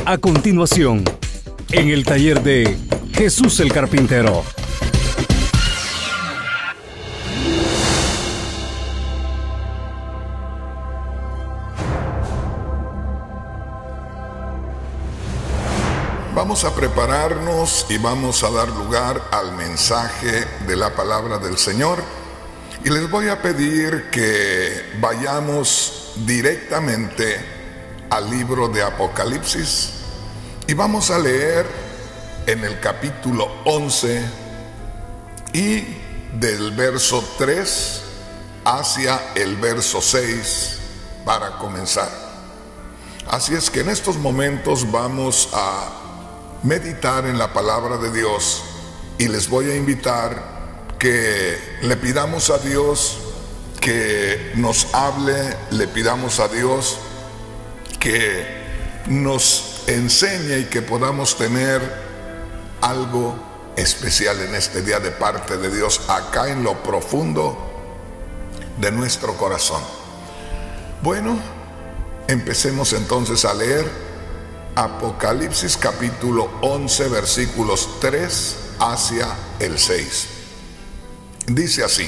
A continuación, en el taller de Jesús el Carpintero. Vamos a prepararnos y vamos a dar lugar al mensaje de la palabra del Señor. Y les voy a pedir que vayamos directamente al libro de Apocalipsis y vamos a leer en el capítulo 11 y del verso 3 hacia el verso 6 para comenzar. Así es que en estos momentos vamos a meditar en la palabra de Dios y les voy a invitar que le pidamos a Dios que nos hable, le pidamos a Dios que nos enseñe y que podamos tener algo especial en este día de parte de Dios acá en lo profundo de nuestro corazón. Bueno, empecemos entonces a leer Apocalipsis capítulo 11 versículos 3 hacia el 6. Dice así: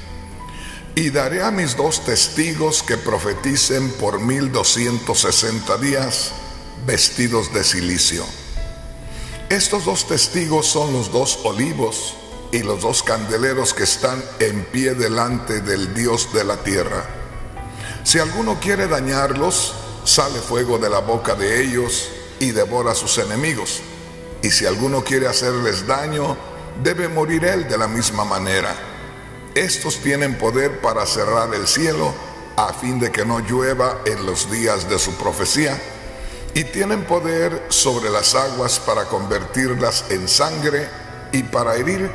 y daré a mis 2 testigos que profeticen por 1260 días vestidos de cilicio. Estos 2 testigos son los 2 olivos y los 2 candeleros que están en pie delante del Dios de la tierra. Si alguno quiere dañarlos, sale fuego de la boca de ellos y devora a sus enemigos. Y si alguno quiere hacerles daño, debe morir él de la misma manera. Estos tienen poder para cerrar el cielo a fin de que no llueva en los días de su profecía, y tienen poder sobre las aguas para convertirlas en sangre y para herir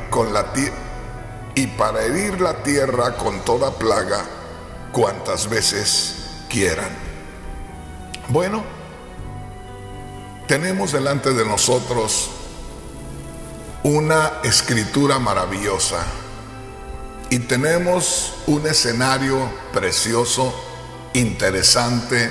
la tierra con toda plaga cuantas veces quieran. Bueno, tenemos delante de nosotros una escritura maravillosa y tenemos un escenario precioso, interesante,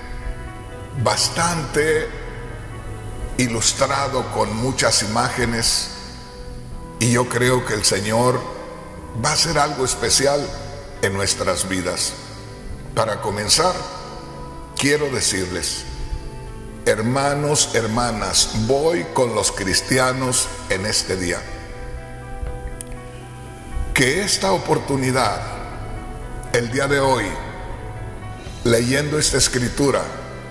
bastante ilustrado con muchas imágenes, y yo creo que el Señor va a hacer algo especial en nuestras vidas. Para comenzar, quiero decirles, hermanos, hermanas, voy con los cristianos en este día, que esta oportunidad, el día de hoy, leyendo esta escritura,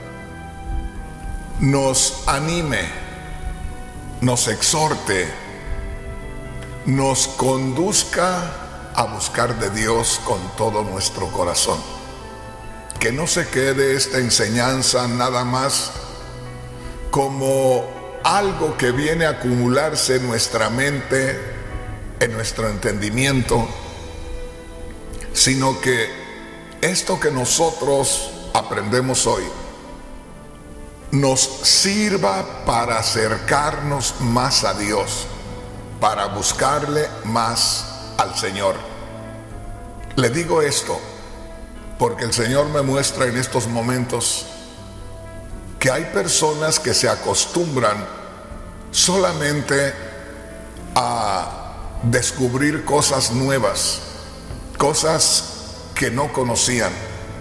nos anime, nos exhorte, nos conduzca a buscar de Dios con todo nuestro corazón. Que no se quede esta enseñanza nada más como algo que viene a acumularse en nuestra mente, en nuestro entendimiento, sino que esto que nosotros aprendemos hoy nos sirva para acercarnos más a Dios, para buscarle más al Señor. Le digo esto porque el Señor me muestra en estos momentos que hay personas que se acostumbran solamente a descubrir cosas nuevas, cosas que no conocían,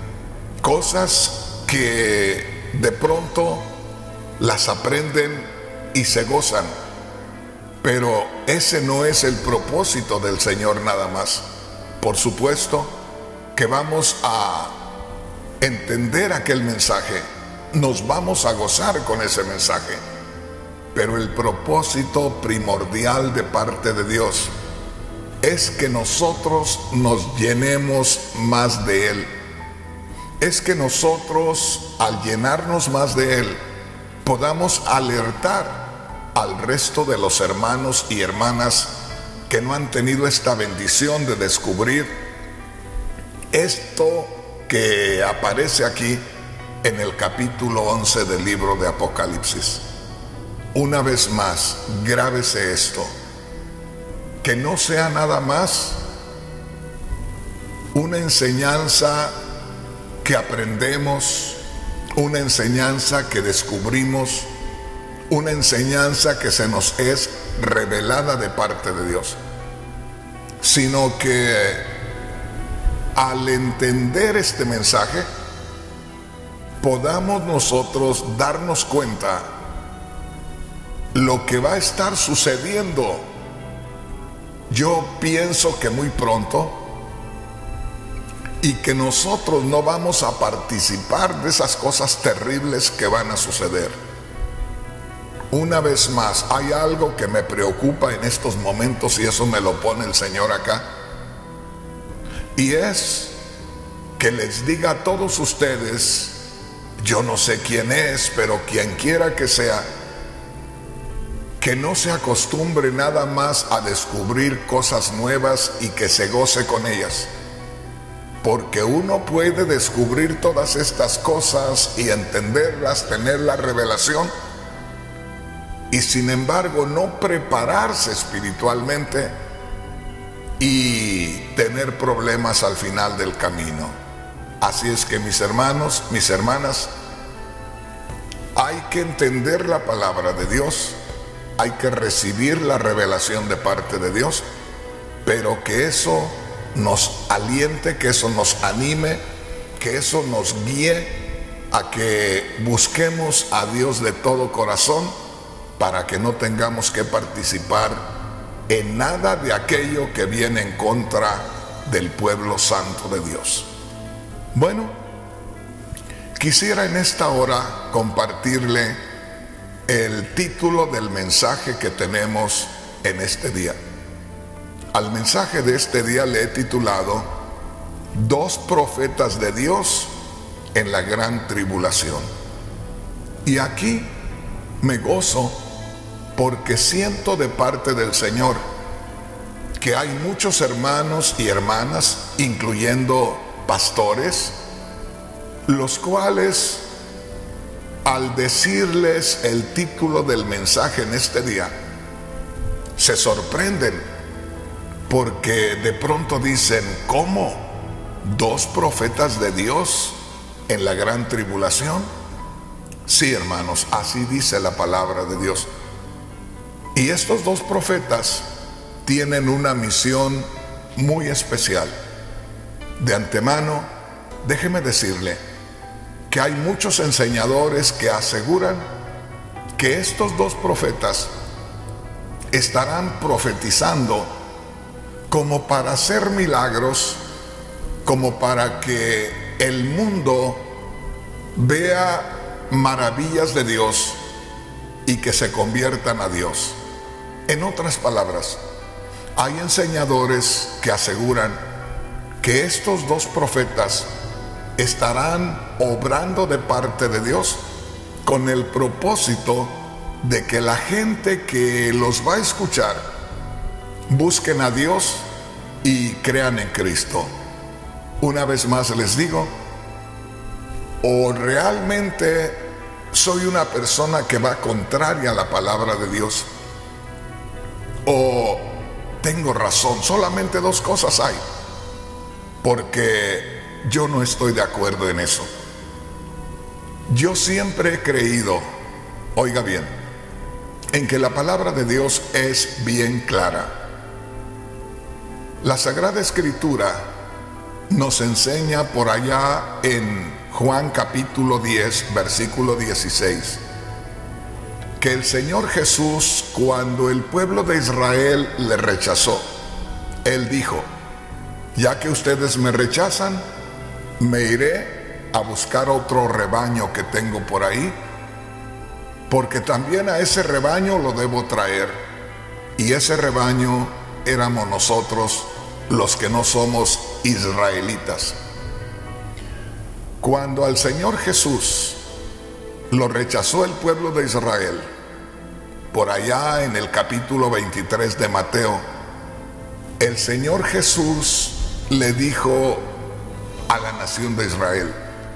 cosas que de pronto las aprenden y se gozan, pero ese no es el propósito del Señor nada más. Por supuesto que vamos a entender aquel mensaje, nos vamos a gozar con ese mensaje, pero el propósito primordial de parte de Dios es que nosotros nos llenemos más de Él. Es que nosotros, al llenarnos más de Él, podamos alertar al resto de los hermanos y hermanas que no han tenido esta bendición de descubrir esto que aparece aquí en el capítulo 11 del libro de Apocalipsis. Una vez más, grábese esto, que no sea nada más una enseñanza que aprendemos, una enseñanza que descubrimos, una enseñanza que se nos es revelada de parte de Dios, sino que al entender este mensaje podamos nosotros darnos cuenta lo que va a estar sucediendo. Yo pienso que muy pronto, y que nosotros no vamos a participar de esas cosas terribles que van a suceder. Una vez más, hay algo que me preocupa en estos momentos, y eso me lo pone el Señor acá, y es que les diga a todos ustedes, yo no sé quién es, pero quien quiera que sea, que no se acostumbre nada más a descubrir cosas nuevas y que se goce con ellas. Porque uno puede descubrir todas estas cosas y entenderlas, tener la revelación, y sin embargo no prepararse espiritualmente y tener problemas al final del camino. Así es que, mis hermanos, mis hermanas, hay que entender la palabra de Dios, hay que recibir la revelación de parte de Dios, pero que eso nos aliente, que eso nos anime, que eso nos guíe a que busquemos a Dios de todo corazón, para que no tengamos que participar en nada de aquello que viene en contra del pueblo santo de Dios. Bueno, quisiera en esta hora compartirle el título del mensaje que tenemos en este día. Al mensaje de este día le he titulado Dos profetas de Dios en la gran tribulación. Y aquí me gozo porque siento de parte del Señor que hay muchos hermanos y hermanas, incluyendo pastores, los cuales al decirles el título del mensaje en este día se sorprenden, porque de pronto dicen, ¿cómo? ¿Dos profetas de Dios en la gran tribulación? Sí, hermanos, así dice la palabra de Dios. Y estos dos profetas tienen una misión muy especial. De antemano, déjeme decirle que hay muchos enseñadores que aseguran que estos dos profetas estarán profetizando como para hacer milagros, como para que el mundo vea maravillas de Dios y que se conviertan a Dios. En otras palabras, hay enseñadores que aseguran que estos dos profetas estarán obrando de parte de Dios con el propósito de que la gente que los va a escuchar busquen a Dios y crean en Cristo. Una vez más les digo, o realmente soy una persona que va contraria a la palabra de Dios, o tengo razón. Solamente dos cosas hay, porque yo no estoy de acuerdo en eso. Yo siempre he creído, oiga bien, en que la palabra de Dios es bien clara. La Sagrada Escritura nos enseña por allá en Juan capítulo 10, versículo 16, que el Señor Jesús, cuando el pueblo de Israel le rechazó, Él dijo, ya que ustedes me rechazan, me iré a buscar otro rebaño que tengo por ahí, porque también a ese rebaño lo debo traer. Y ese rebaño éramos nosotros, los que no somos israelitas. Cuando al Señor Jesús lo rechazó el pueblo de Israel, por allá en el capítulo 23 de Mateo, el Señor Jesús le dijo a la nación de Israel,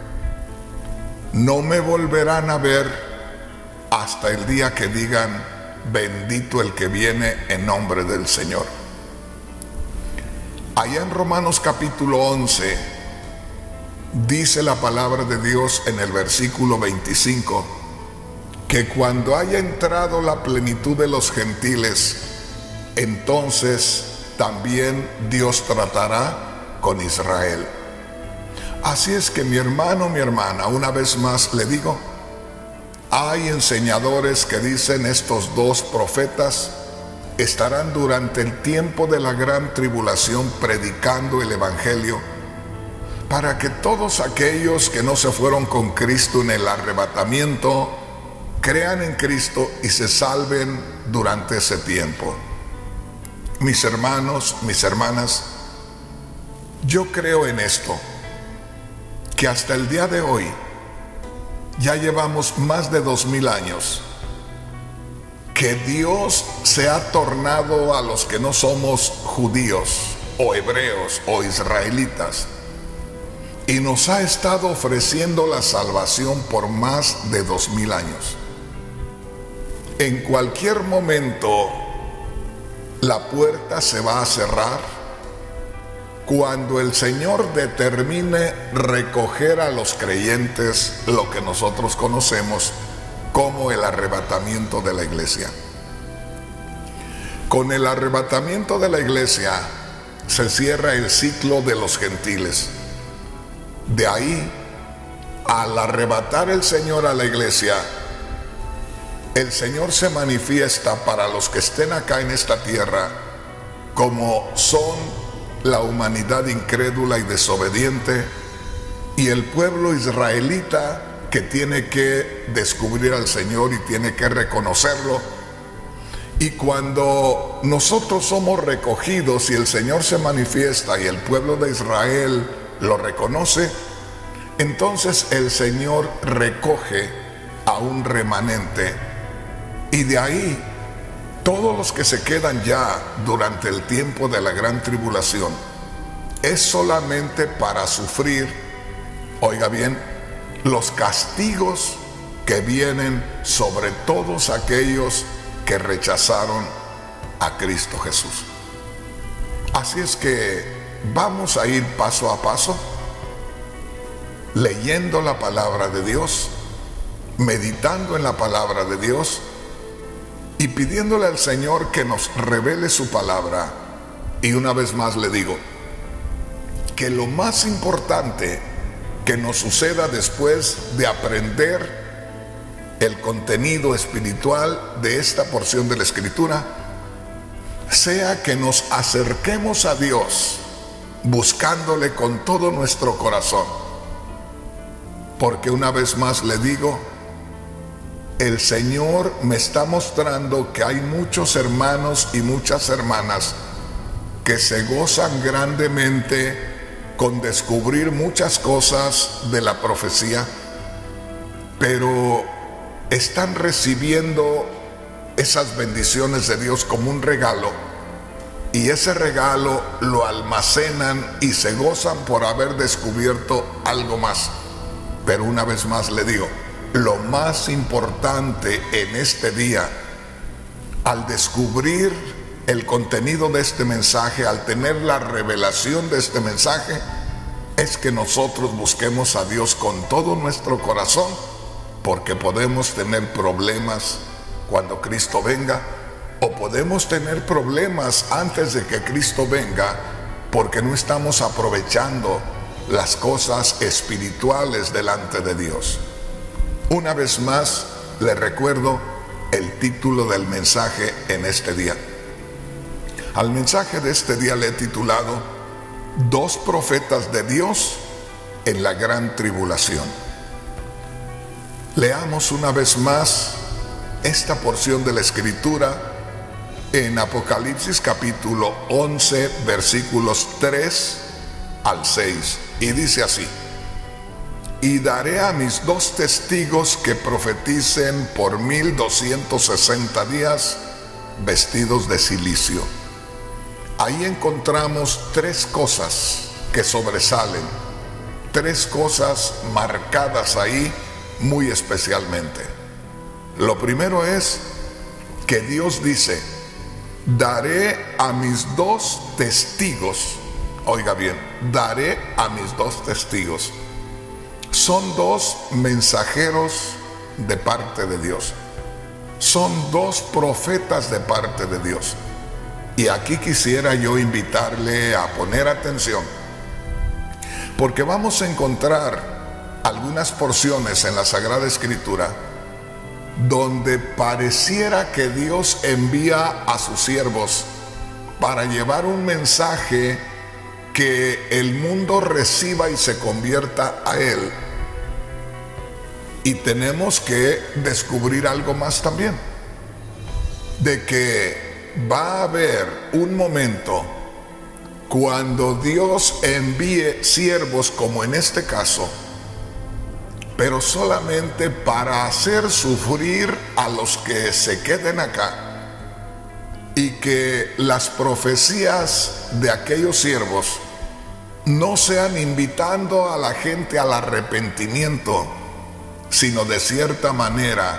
no me volverán a ver hasta el día que digan, bendito el que viene en nombre del Señor. Allá en Romanos capítulo 11, dice la palabra de Dios en el versículo 25, que cuando haya entrado la plenitud de los gentiles, entonces también Dios tratará con Israel. Así es que mi hermano, mi hermana, una vez más le digo, hay enseñadores que dicen estos dos profetas estarán durante el tiempo de la gran tribulación predicando el evangelio para que todos aquellos que no se fueron con Cristo en el arrebatamiento crean en Cristo y se salven durante ese tiempo. Mis hermanos, mis hermanas, yo creo en esto, que hasta el día de hoy ya llevamos más de 2000 años que Dios se ha tornado a los que no somos judíos o hebreos o israelitas y nos ha estado ofreciendo la salvación por más de 2000 años. En cualquier momento la puerta se va a cerrar cuando el Señor determine recoger a los creyentes, lo que nosotros conocemos como el arrebatamiento de la iglesia. Con el arrebatamiento de la iglesia se cierra el ciclo de los gentiles. De ahí, al arrebatar el Señor a la iglesia, el Señor se manifiesta para los que estén acá en esta tierra como son la humanidad incrédula y desobediente y el pueblo israelita que tiene que descubrir al Señor y tiene que reconocerlo. Y cuando nosotros somos recogidos y el Señor se manifiesta y el pueblo de Israel lo reconoce, entonces el Señor recoge a un remanente y de ahí todos los que se quedan ya durante el tiempo de la gran tribulación es solamente para sufrir, oiga bien, los castigos que vienen sobre todos aquellos que rechazaron a Cristo Jesús. Así es que vamos a ir paso a paso, leyendo la palabra de Dios, meditando en la palabra de Dios y pidiéndole al Señor que nos revele su palabra. Y una vez más le digo que lo más importante que nos suceda después de aprender el contenido espiritual de esta porción de la Escritura sea que nos acerquemos a Dios buscándole con todo nuestro corazón, porque una vez más le digo, el Señor me está mostrando que hay muchos hermanos y muchas hermanas que se gozan grandemente con descubrir muchas cosas de la profecía, pero están recibiendo esas bendiciones de Dios como un regalo, y ese regalo lo almacenan y se gozan por haber descubierto algo más. Pero una vez más le digo, lo más importante en este día, al descubrir el contenido de este mensaje, al tener la revelación de este mensaje, es que nosotros busquemos a Dios con todo nuestro corazón, porque podemos tener problemas cuando Cristo venga, o podemos tener problemas antes de que Cristo venga, porque no estamos aprovechando las cosas espirituales delante de Dios. Una vez más, le recuerdo el título del mensaje en este día. Al mensaje de este día le he titulado Dos profetas de Dios en la gran tribulación. Leamos una vez más esta porción de la Escritura en Apocalipsis capítulo 11, versículos 3 al 6. Y dice así: y daré a mis dos testigos que profeticen por 1260 días vestidos de cilicio. Ahí encontramos tres cosas que sobresalen, tres cosas marcadas ahí muy especialmente. Lo primero es que Dios dice: daré a mis dos testigos. Oiga bien, daré a mis dos testigos. Son dos mensajeros de parte de Dios. son dos profetas de parte de Dios. Y aquí quisiera yo invitarle a poner atención, porque vamos a encontrar algunas porciones en la Sagrada Escritura donde pareciera que Dios envía a sus siervos para llevar un mensaje que el mundo reciba y se convierta a él. Y tenemos que descubrir algo más también, de que va a haber un momento cuando Dios envíe siervos, como en este caso, pero solamente para hacer sufrir a los que se queden acá, y que las profecías de aquellos siervos no sean invitando a la gente al arrepentimiento, sino de cierta manera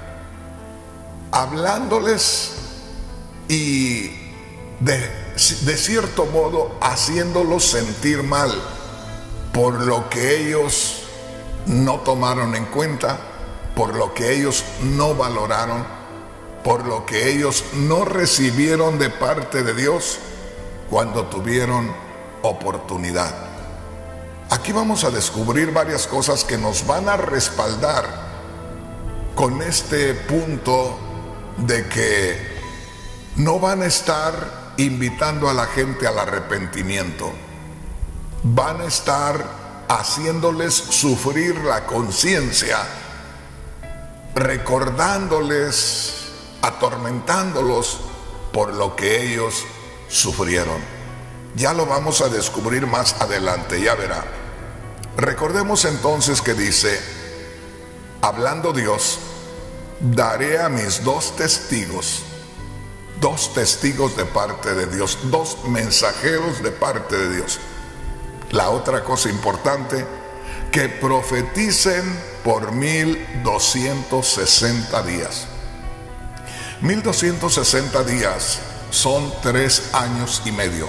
hablándoles y de cierto modo haciéndolos sentir mal por lo que ellos no tomaron en cuenta, por lo que ellos no valoraron, por lo que ellos no recibieron de parte de Dios cuando tuvieron oportunidad. Aquí vamos a descubrir varias cosas que nos van a respaldar con este punto de que no van a estar invitando a la gente al arrepentimiento, van a estar haciéndoles sufrir la conciencia, recordándoles, atormentándolos por lo que ellos sufrieron. Ya lo vamos a descubrir más adelante, ya verá. Recordemos entonces que dice, hablando Dios, daré a mis dos testigos de parte de Dios, dos mensajeros de parte de Dios. La otra cosa importante, que profeticen por 1260 días. 1260 días son 3 años y medio.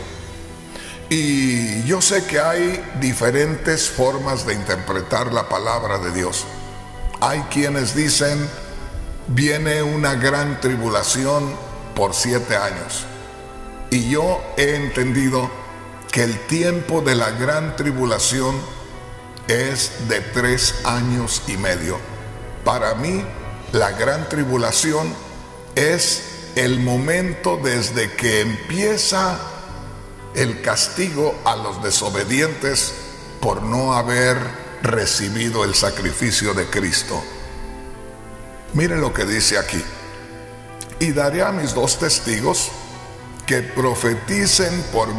Y yo sé que hay diferentes formas de interpretar la palabra de Dios. Hay quienes dicen, viene una gran tribulación por 7 años. Y yo he entendido que el tiempo de la gran tribulación es de 3 años y medio. Para mí, la gran tribulación es el momento desde que empieza el castigo a los desobedientes por no haber recibido el sacrificio de Cristo. Miren lo que dice aquí. Y daré a mis dos testigos que profeticen por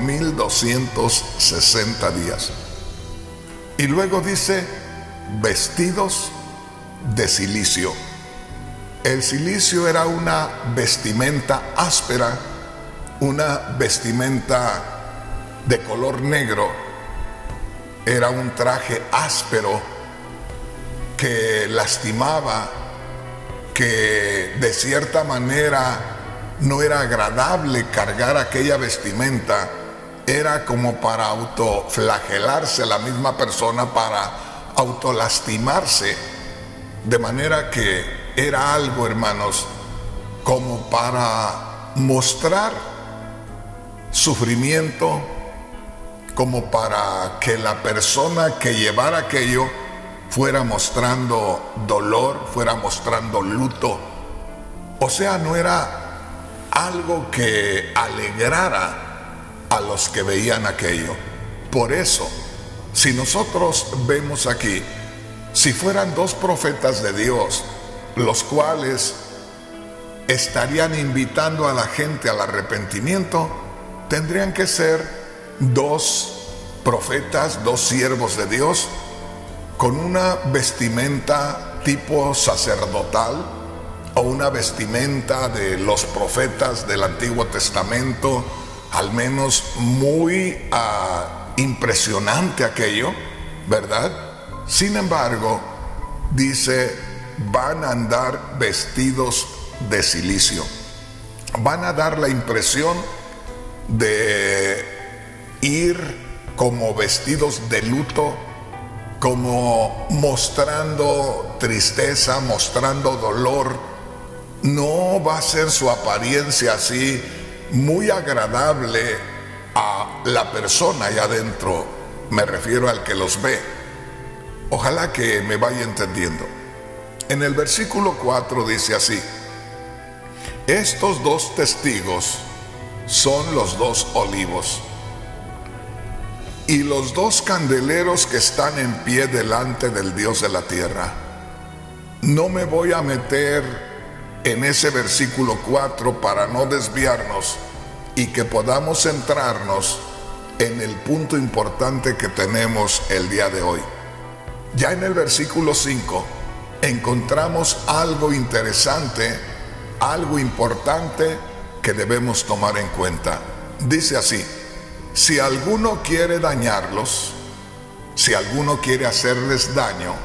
1260 días. Y luego dice, vestidos de cilicio. El cilicio era una vestimenta áspera, una vestimenta de color negro. Era un traje áspero que lastimaba, que de cierta manera no era agradable cargar aquella vestimenta. Era como para autoflagelarse la misma persona, para autolastimarse, de manera que era algo, hermanos, como para mostrar sufrimiento, como para que la persona que llevara aquello fuera mostrando dolor, fuera mostrando luto. O sea, no era algo que alegrara a los que veían aquello. Por eso, si nosotros vemos aquí, si fueran dos profetas de Dios, los cuales estarían invitando a la gente al arrepentimiento, tendrían que ser dos profetas, dos siervos de Dios, con una vestimenta tipo sacerdotal o una vestimenta de los profetas del Antiguo Testamento, al menos muy impresionante aquello, ¿verdad? Sin embargo, dice, van a andar vestidos de cilicio. Van a dar la impresión de ir como vestidos de luto, como mostrando tristeza, mostrando dolor, no va a ser su apariencia así muy agradable a la persona allá adentro. Me refiero al que los ve. Ojalá que me vaya entendiendo. En el versículo 4 dice así: estos dos testigos son los dos olivos y los dos candeleros que están en pie delante del Dios de la tierra. No me voy a meter en ese versículo 4 para no desviarnos y que podamos centrarnos en el punto importante que tenemos el día de hoy. Ya en el versículo 5 encontramos algo interesante, algo importante que debemos tomar en cuenta. Dice así: si alguno quiere dañarlos, si alguno quiere hacerles daño,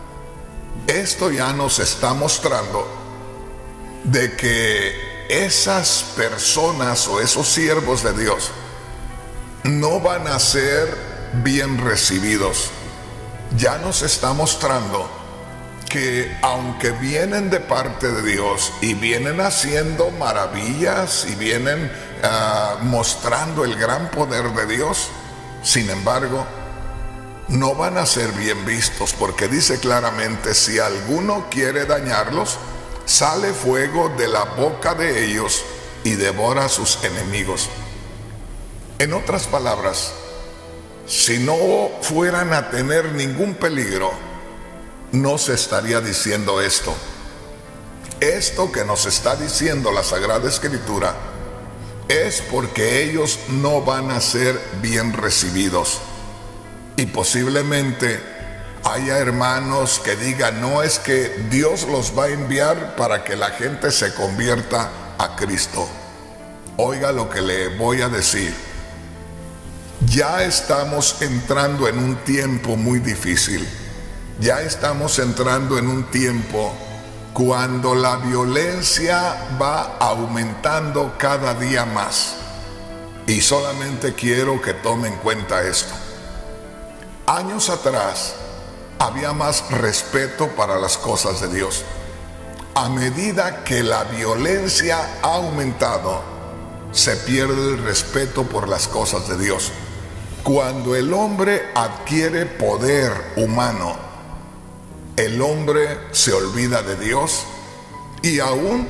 esto ya nos está mostrando de que esas personas o esos siervos de Dios no van a ser bien recibidos. Ya nos está mostrando que aunque vienen de parte de Dios y vienen haciendo maravillas y vienen mostrando el gran poder de Dios, sin embargo, no van a ser bien vistos, porque dice claramente: si alguno quiere dañarlos, sale fuego de la boca de ellos y devora a sus enemigos. En otras palabras, si no fueran a tener ningún peligro, no se estaría diciendo esto. Esto que nos está diciendo la Sagrada Escritura es porque ellos no van a ser bien recibidos. Y posiblemente haya hermanos que digan: no, es que Dios los va a enviar para que la gente se convierta a Cristo. Oiga lo que le voy a decir. Ya estamos entrando en un tiempo muy difícil. Ya estamos entrando en un tiempo cuando la violencia va aumentando cada día más. Y solamente quiero que tomen en cuenta esto. Años atrás había más respeto para las cosas de Dios. A medida que la violencia ha aumentado, se pierde el respeto por las cosas de Dios. Cuando el hombre adquiere poder humano, el hombre se olvida de Dios, y aún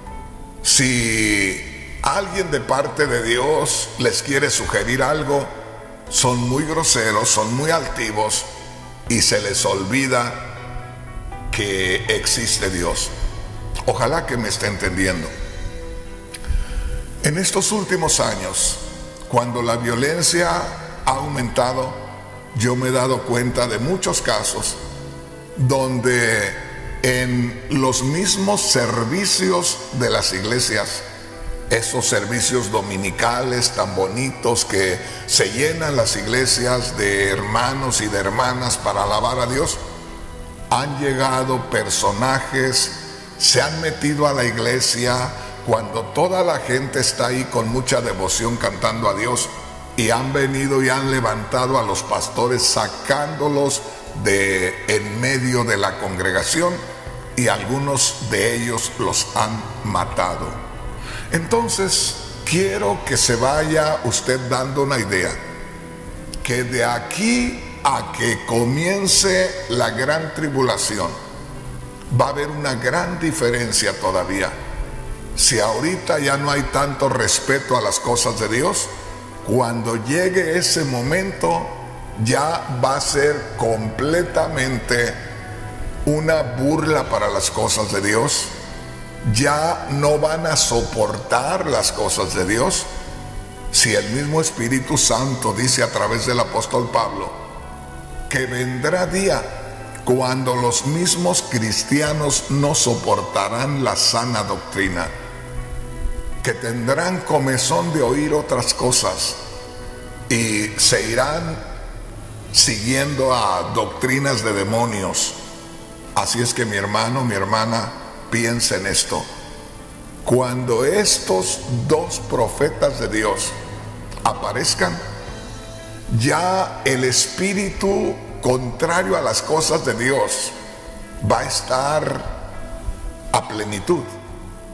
si alguien de parte de Dios les quiere sugerir algo, son muy groseros, son muy altivos, y se les olvida que existe Dios. Ojalá que me esté entendiendo. En estos últimos años, cuando la violencia ha aumentado, yo me he dado cuenta de muchos casos donde en los mismos servicios de las iglesias, esos servicios dominicales tan bonitos que se llenan las iglesias de hermanos y de hermanas para alabar a Dios, han llegado personajes, se han metido a la iglesia cuando toda la gente está ahí con mucha devoción cantando a Dios, y han venido y han levantado a los pastores, sacándolos de en medio de la congregación, y algunos de ellos los han matado. Entonces, quiero que se vaya usted dando una idea, que de aquí a que comience la gran tribulación, va a haber una gran diferencia todavía. Si ahorita ya no hay tanto respeto a las cosas de Dios, cuando llegue ese momento, ya va a ser completamente una burla para las cosas de Dios. Ya no van a soportar las cosas de Dios. Si el mismo Espíritu Santo dice a través del apóstol Pablo que vendrá día cuando los mismos cristianos no soportarán la sana doctrina, que tendrán comezón de oír otras cosas y se irán siguiendo a doctrinas de demonios. Así es que mi hermano, mi hermana, piensa en esto. Cuando estos dos profetas de Dios aparezcan, ya el espíritu contrario a las cosas de Dios va a estar a plenitud.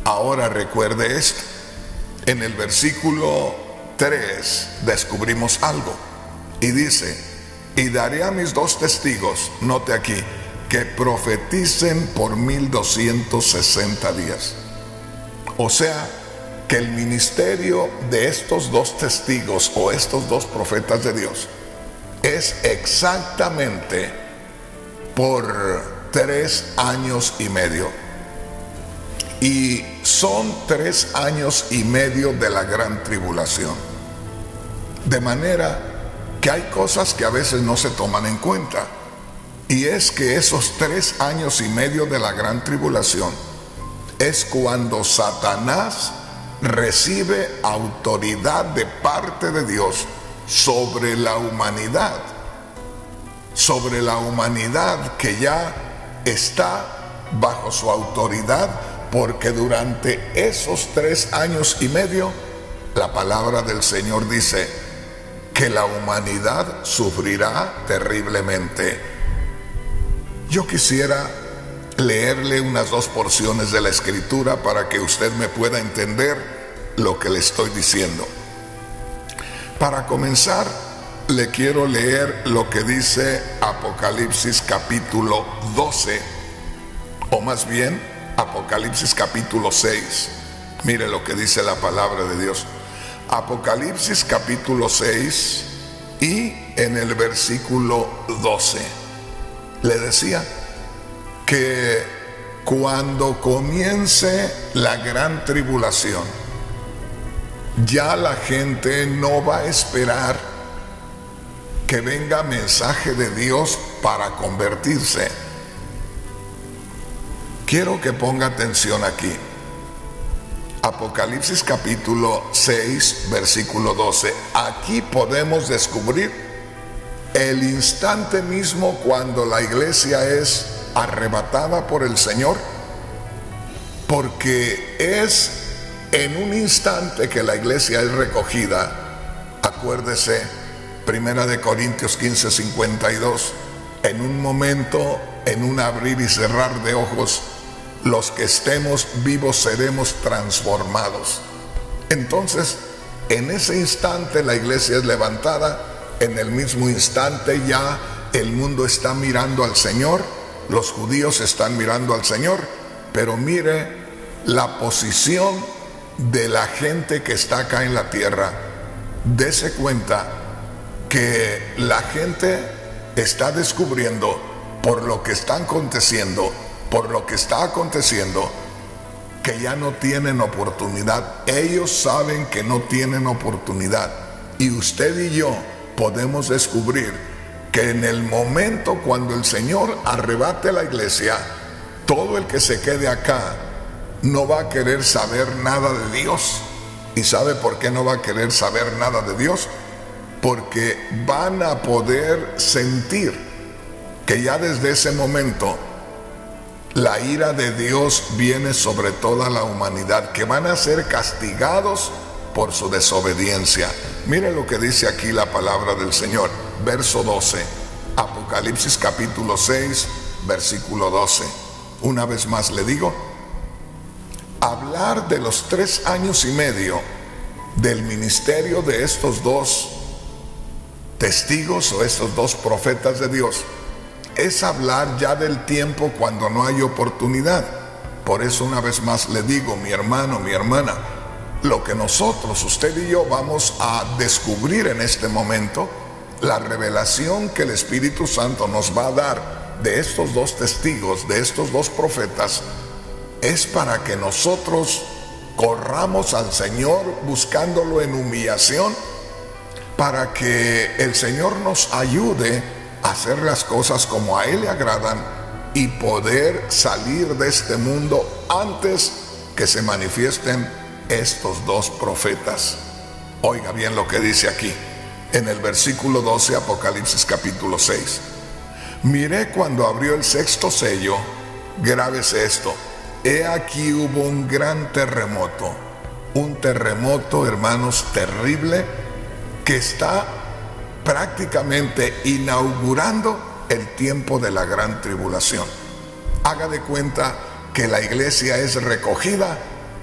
Ahora recuerde esto. En el versículo 3 descubrimos algo. Y dice, y daré a mis 2 testigos, note aquí, que profeticen por 1260 días. O sea, que el ministerio de estos 2 testigos o estos 2 profetas de Dios es exactamente por 3 años y medio. Y son 3 años y medio de la gran tribulación. De manera que hay cosas que a veces no se toman en cuenta. Y es que esos 3 años y medio de la gran tribulación es cuando Satanás recibe autoridad de parte de Dios sobre la humanidad. Sobre la humanidad que ya está bajo su autoridad, porque durante esos 3 años y medio, la palabra del Señor dice que la humanidad sufrirá terriblemente. Yo quisiera leerle unas 2 porciones de la Escritura para que usted me pueda entender lo que le estoy diciendo. Para comenzar, le quiero leer lo que dice Apocalipsis capítulo 12, o más bien Apocalipsis capítulo 6. Mire lo que dice la palabra de Dios. Apocalipsis capítulo 6 y en el versículo 12. Le decía que cuando comience la gran tribulación, ya la gente no va a esperar que venga mensaje de Dios para convertirse. Quiero que ponga atención aquí. Apocalipsis capítulo 6, versículo 12. Aquí podemos descubrir el instante mismo cuando la iglesia es arrebatada por el Señor, porque es en un instante que la iglesia es recogida. Acuérdese, 1 Corintios 15, 52. En un momento, en un abrir y cerrar de ojos, los que estemos vivos seremos transformados. Entonces, en ese instante la iglesia es levantada. En el mismo instante ya el mundo está mirando al Señor, los judíos están mirando al Señor, pero mire la posición de la gente que está acá en la tierra. Dese cuenta que la gente está descubriendo por lo que está aconteciendo, que ya no tienen oportunidad. Ellos saben que no tienen oportunidad. Y usted y yo podemos descubrir que en el momento cuando el Señor arrebate la iglesia, todo el que se quede acá no va a querer saber nada de Dios. ¿Y sabe por qué no va a querer saber nada de Dios? Porque van a poder sentir que ya desde ese momento la ira de Dios viene sobre toda la humanidad, que van a ser castigados por su desobediencia. Mire lo que dice aquí la palabra del Señor, verso 12, Apocalipsis capítulo 6, versículo 12. Una vez más le digo, hablar de los 3 años y medio del ministerio de estos 2 testigos o estos 2 profetas de Dios es hablar ya del tiempo cuando no hay oportunidad. Por eso una vez más le digo, mi hermano, mi hermana, lo que nosotros, usted y yo, vamos a descubrir en este momento, la revelación que el Espíritu Santo nos va a dar de estos 2 testigos, de estos 2 profetas, es para que nosotros corramos al Señor buscándolo en humillación, para que el Señor nos ayude a hacer las cosas como a Él le agradan y poder salir de este mundo antes que se manifiesten estos 2 profetas. Oiga bien lo que dice aquí en el versículo 12, Apocalipsis capítulo 6. Miré cuando abrió el 6º sello, grábese esto, he aquí hubo un gran terremoto, un terremoto, hermanos, terrible, que está prácticamente inaugurando el tiempo de la gran tribulación. Haga de cuenta que la iglesia es recogida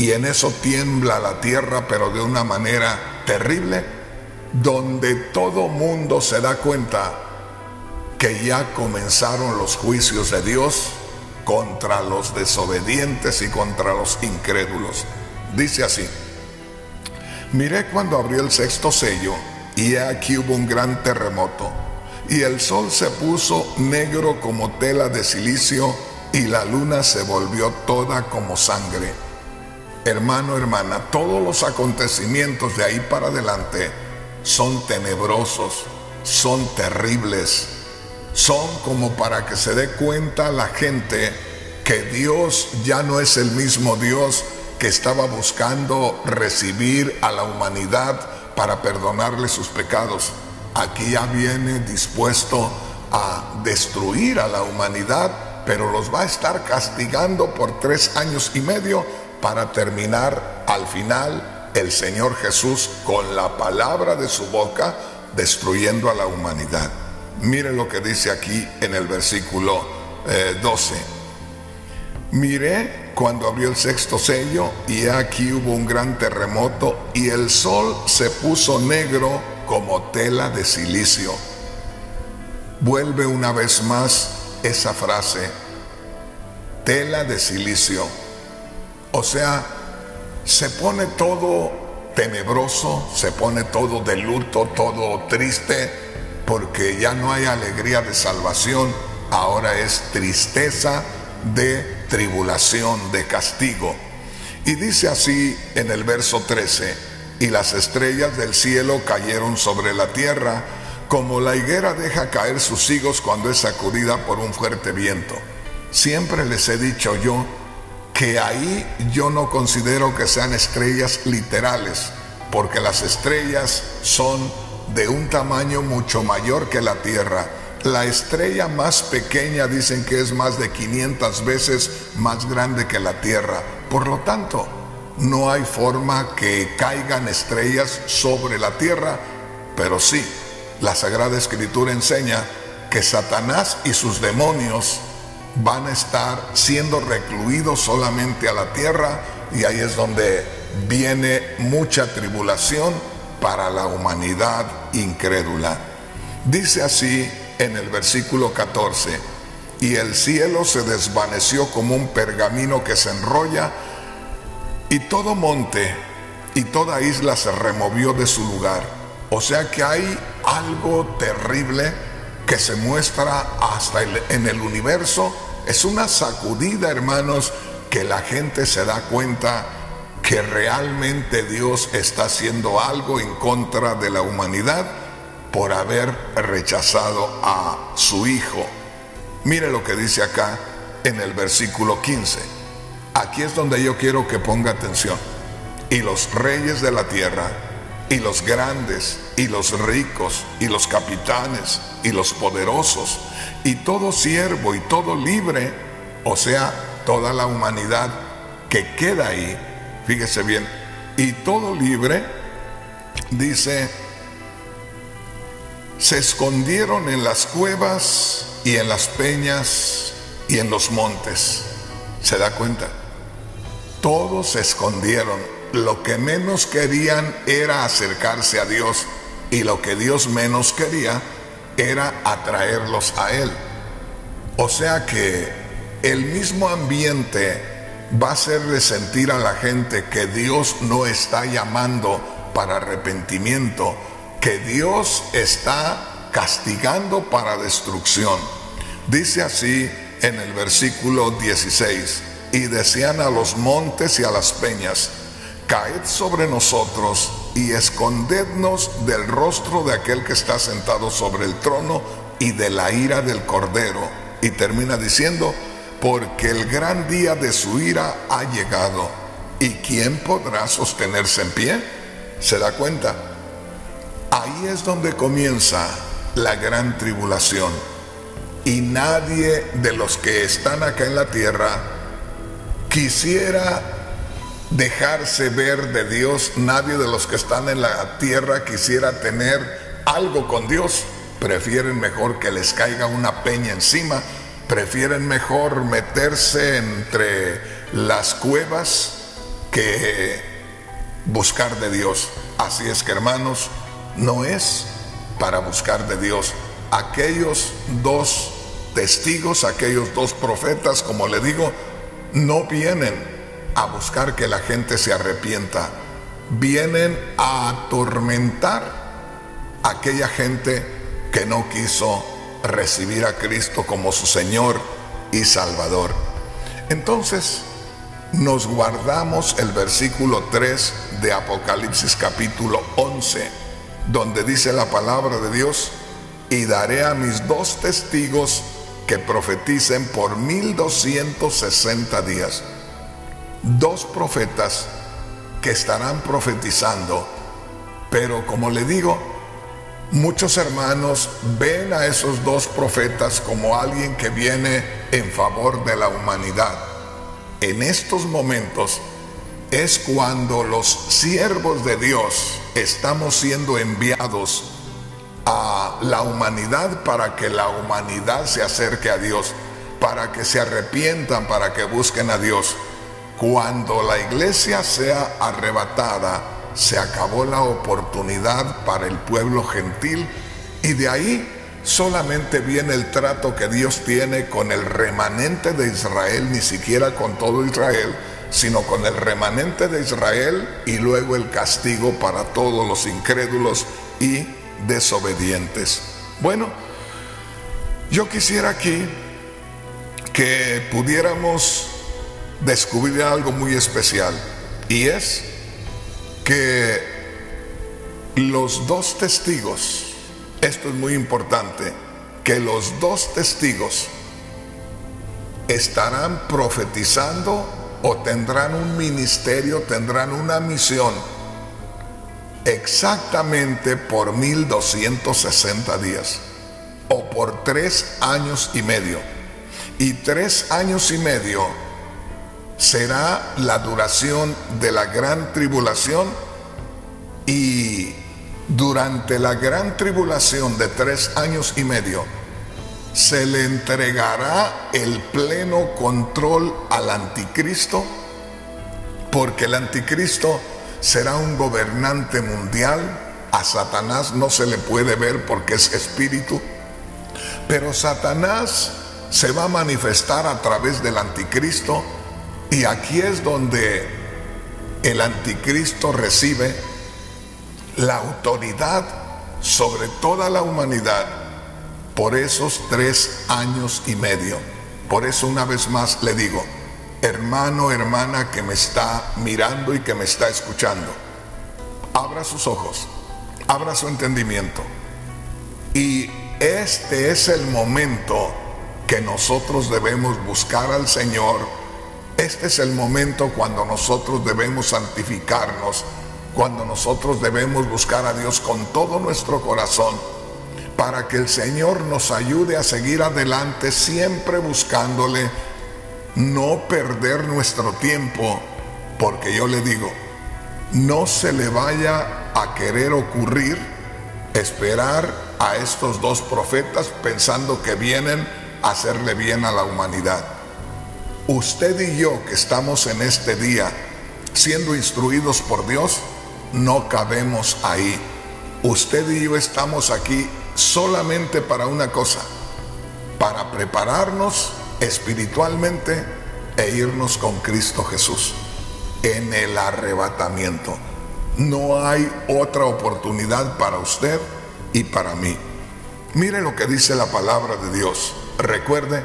y en eso tiembla la tierra, pero de una manera terrible, donde todo mundo se da cuenta que ya comenzaron los juicios de Dios contra los desobedientes y contra los incrédulos. Dice así: miré cuando abrió el sexto sello, y he aquí hubo un gran terremoto, y el sol se puso negro como tela de silicio, y la luna se volvió toda como sangre. Hermano, hermana, todos los acontecimientos de ahí para adelante son tenebrosos, son terribles, son como para que se dé cuenta la gente que Dios ya no es el mismo Dios que estaba buscando recibir a la humanidad para perdonarle sus pecados. Aquí ya viene dispuesto a destruir a la humanidad, pero los va a estar castigando por 3 años y medio para terminar al final el Señor Jesús con la palabra de su boca destruyendo a la humanidad. Mire lo que dice aquí en el versículo 12. Miré cuando abrió el sexto sello, y aquí hubo un gran terremoto, y el sol se puso negro como tela de silicio. Vuelve una vez más esa frase, tela de silicio. O sea, se pone todo tenebroso, se pone todo de luto, todo triste, porque ya no hay alegría de salvación, ahora es tristeza de tribulación, de castigo. Y dice así en el verso 13: y las estrellas del cielo cayeron sobre la tierra, como la higuera deja caer sus higos cuando es sacudida por un fuerte viento. Siempre les he dicho yo que ahí yo no considero que sean estrellas literales, porque las estrellas son de un tamaño mucho mayor que la tierra. La estrella más pequeña dicen que es más de 500 veces más grande que la tierra. Por lo tanto, no hay forma que caigan estrellas sobre la tierra, pero sí, la Sagrada Escritura enseña que Satanás y sus demonios van a estar siendo recluidos solamente a la tierra, y ahí es donde viene mucha tribulación para la humanidad incrédula. Dice así en el versículo 14: y el cielo se desvaneció como un pergamino que se enrolla, y todo monte y toda isla se removió de su lugar. O sea que hay algo terrible que se muestra hasta en el universo. Es una sacudida, hermanos, que la gente se da cuenta que realmente Dios está haciendo algo en contra de la humanidad por haber rechazado a su Hijo. Mire lo que dice acá en el versículo 15. Aquí es donde yo quiero que ponga atención. Y los reyes de la tierra, y los grandes, y los ricos, y los capitanes, y los poderosos, y todo siervo y todo libre, o sea, toda la humanidad que queda ahí, fíjese bien, y todo libre, dice, se escondieron en las cuevas y en las peñas y en los montes. ¿Se da cuenta? Todos se escondieron. Lo que menos querían era acercarse a Dios, y lo que Dios menos quería era atraerlos a Él. O sea que el mismo ambiente va a hacerle sentir a la gente que Dios no está llamando para arrepentimiento, que Dios está castigando para destrucción. Dice así en el versículo 16: y decían a los montes y a las peñas: caed sobre nosotros y escondednos del rostro de aquel que está sentado sobre el trono y de la ira del Cordero. Y termina diciendo: porque el gran día de su ira ha llegado, ¿y quién podrá sostenerse en pie? ¿Se da cuenta? Ahí es donde comienza la gran tribulación, y nadie de los que están acá en la tierra quisiera dejarse ver de Dios. Nadie de los que están en la tierra quisiera tener algo con Dios. Prefieren mejor que les caiga una peña encima, prefieren mejor meterse entre las cuevas que buscar de Dios. Así es que, hermanos, no es para buscar de Dios. Aquellos dos testigos, aquellos dos profetas, como le digo, no vienen a buscar que la gente se arrepienta, vienen a atormentar a aquella gente que no quiso recibir a Cristo como su Señor y Salvador. Entonces, nos guardamos el versículo 3 de Apocalipsis capítulo 11, donde dice la palabra de Dios: y daré a mis dos testigos que profeticen por 1260 días. Dos profetas que estarán profetizando, pero como le digo, muchos hermanos ven a esos dos profetas como alguien que viene en favor de la humanidad. En estos momentos es cuando los siervos de Dios estamos siendo enviados a la humanidad para que la humanidad se acerque a Dios, para que se arrepientan, para que busquen a Dios. Cuando la iglesia sea arrebatada, se acabó la oportunidad para el pueblo gentil, y de ahí solamente viene el trato que Dios tiene con el remanente de Israel, ni siquiera con todo Israel, sino con el remanente de Israel, y luego el castigo para todos los incrédulos y desobedientes. Bueno, yo quisiera aquí que pudiéramos descubrir algo muy especial, y es que los dos testigos, esto es muy importante, que los dos testigos estarán profetizando o tendrán un ministerio, tendrán una misión exactamente por 1260 días o por 3 años y medio. Y 3 años y medio será la duración de la gran tribulación, y durante la gran tribulación de 3 años y medio se le entregará el pleno control al anticristo, porque el anticristo será un gobernante mundial. A Satanás no se le puede ver porque es espíritu, pero Satanás se va a manifestar a través del anticristo, y aquí es donde el anticristo recibe la autoridad sobre toda la humanidad por esos 3 años y medio. Por eso, una vez más le digo, hermano, hermana que me está mirando y que me está escuchando, abra sus ojos, abra su entendimiento, y este es el momento que nosotros debemos buscar al Señor. Este es el momento cuando nosotros debemos santificarnos, cuando nosotros debemos buscar a Dios con todo nuestro corazón, para que el Señor nos ayude a seguir adelante, siempre buscándole, no perder nuestro tiempo, porque yo le digo, no se le vaya a querer ocurrir esperar a estos dos profetas pensando que vienen a hacerle bien a la humanidad. Usted y yo que estamos en este día siendo instruidos por Dios, no cabemos ahí. Usted y yo estamos aquí solamente para una cosa, para prepararnos espiritualmente e irnos con Cristo Jesús en el arrebatamiento. No hay otra oportunidad para usted y para mí. Mire lo que dice la palabra de Dios. Recuerde,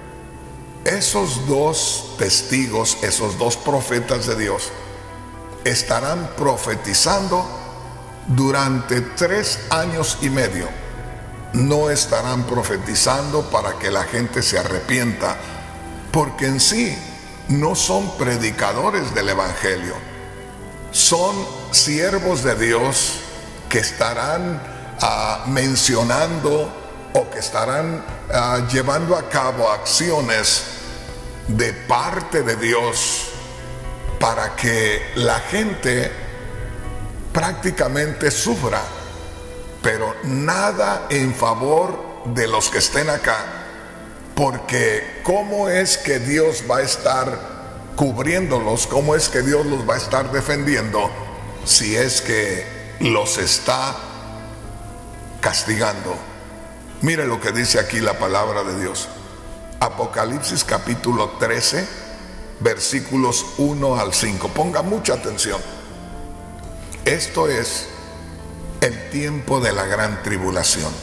esos dos testigos, esos dos profetas de Dios, estarán profetizando durante 3 años y medio. No estarán profetizando para que la gente se arrepienta, porque en sí no son predicadores del Evangelio. Son siervos de Dios que estarán mencionando o que estarán llevando a cabo acciones de parte de Dios para que la gente prácticamente sufra, pero nada en favor de los que estén acá, porque ¿cómo es que Dios va a estar cubriéndolos, ¿cómo es que Dios los va a estar defendiendo si es que los está castigando? Mire lo que dice aquí la palabra de Dios. Apocalipsis capítulo 13, versículos 1 al 5. Ponga mucha atención. Esto es el tiempo de la gran tribulación.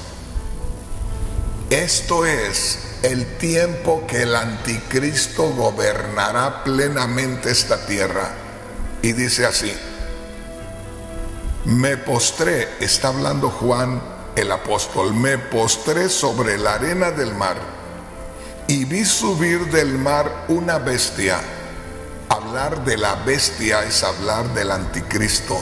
Esto es el tiempo que el anticristo gobernará plenamente esta tierra. Y dice así: me postré, está hablando Juan el apóstol, me postré sobre la arena del mar y vi subir del mar una bestia. Hablar de la bestia es hablar del anticristo.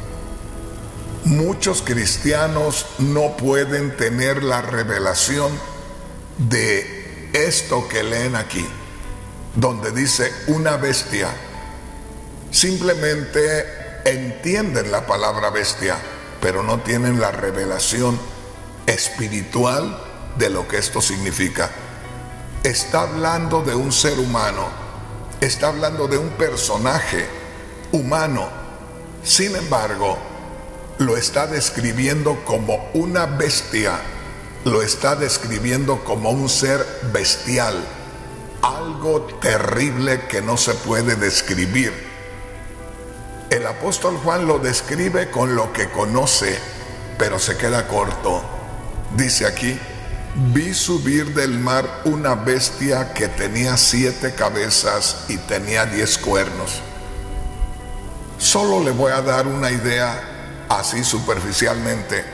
Muchos cristianos no pueden tener la revelación de esto que leen aquí, donde dice una bestia. Simplemente entienden la palabra bestia, pero no tienen la revelación espiritual de lo que esto significa. Está hablando de un ser humano, está hablando de un personaje humano. Sin embargo, lo está describiendo como una bestia, lo está describiendo como un ser bestial, algo terrible que no se puede describir. El apóstol Juan lo describe con lo que conoce, pero se queda corto. Dice aquí: vi subir del mar una bestia que tenía 7 cabezas y tenía 10 cuernos. Solo le voy a dar una idea así superficialmente.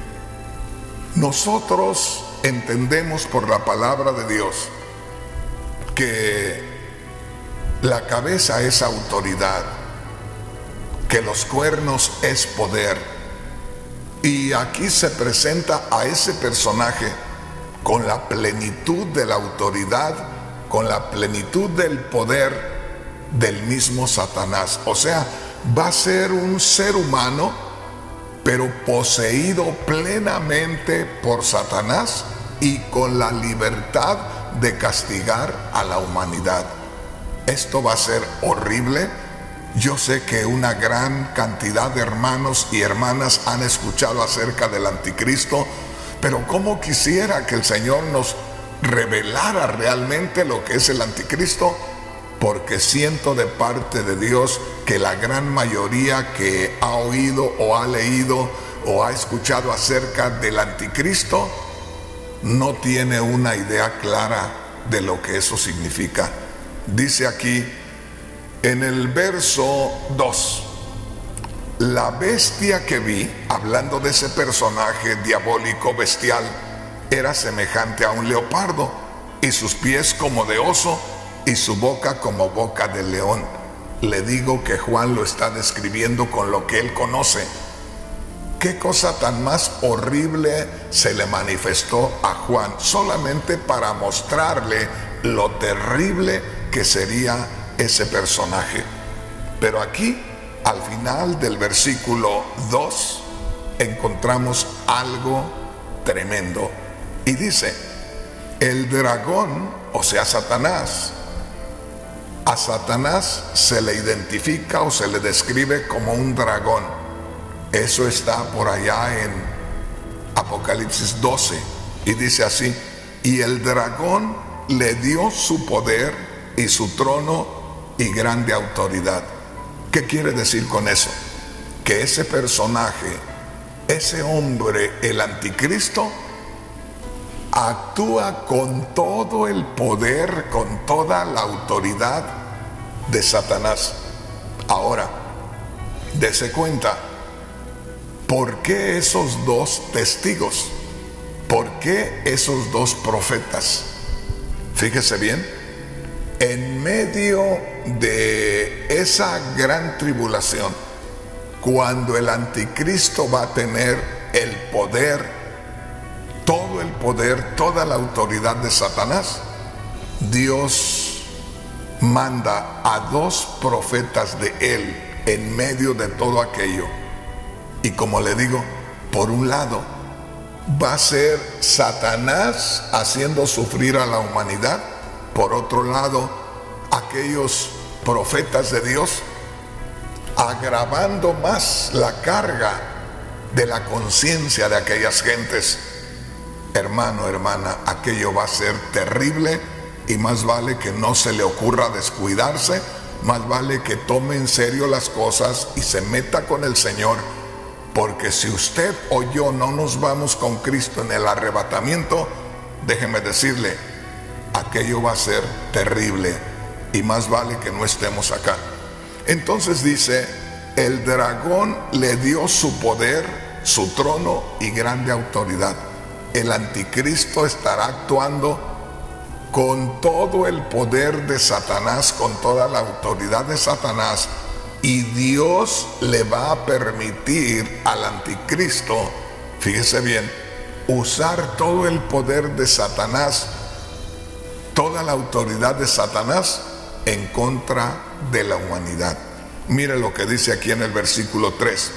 Nosotros entendemos por la palabra de Dios que la cabeza es autoridad, que los cuernos es poder. Y aquí se presenta a ese personaje con la plenitud de la autoridad, con la plenitud del poder del mismo Satanás. O sea, va a ser un ser humano, pero poseído plenamente por Satanás y con la libertad de castigar a la humanidad. Esto va a ser horrible. Yo sé que una gran cantidad de hermanos y hermanas han escuchado acerca del anticristo, pero cómo quisiera que el Señor nos revelara realmente lo que es el anticristo, porque siento de parte de Dios que la gran mayoría que ha oído o ha leído o ha escuchado acerca del anticristo no tiene una idea clara de lo que eso significa. Dice aquí en el verso 2: la bestia que vi, hablando de ese personaje diabólico bestial, era semejante a un leopardo, y sus pies como de oso, y su boca como boca de león. Le digo que Juan lo está describiendo con lo que él conoce. ¿Qué cosa tan más horrible se le manifestó a Juan? Solamente para mostrarle lo terrible que sería ese personaje. Pero aquí, al final del versículo 2, encontramos algo tremendo. Y dice: el dragón, o sea Satanás, a Satanás se le identifica o se le describe como un dragón. Eso está por allá en Apocalipsis 12. Y dice así: y el dragón le dio su poder y su trono y grande autoridad. ¿Qué quiere decir con eso? Que ese personaje, ese hombre, el anticristo, actúa con todo el poder, con toda la autoridad de Satanás. Ahora, dése cuenta, ¿por qué esos 2 testigos? ¿Por qué esos 2 profetas? Fíjese bien, en medio de esa gran tribulación, cuando el anticristo va a tener el poder, todo el poder, toda la autoridad de Satanás, Dios manda a 2 profetas de él en medio de todo aquello. Y como le digo, por un lado va a ser Satanás haciendo sufrir a la humanidad, por otro lado aquellos profetas de Dios, agravando más la carga de la conciencia de aquellas gentes. Hermano, hermana, aquello va a ser terrible y más vale que no se le ocurra descuidarse, más vale que tome en serio las cosas y se meta con el Señor, porque si usted o yo no nos vamos con Cristo en el arrebatamiento, déjeme decirle, aquello va a ser terrible y más vale que no estemos acá. Entonces dice, el dragón le dio su poder, su trono y grande autoridad. El anticristo estará actuando con todo el poder de Satanás, con toda la autoridad de Satanás, y Dios le va a permitir al anticristo, fíjese bien, usar todo el poder de Satanás, toda la autoridad de Satanás en contra de la humanidad. Mire lo que dice aquí en el versículo 3.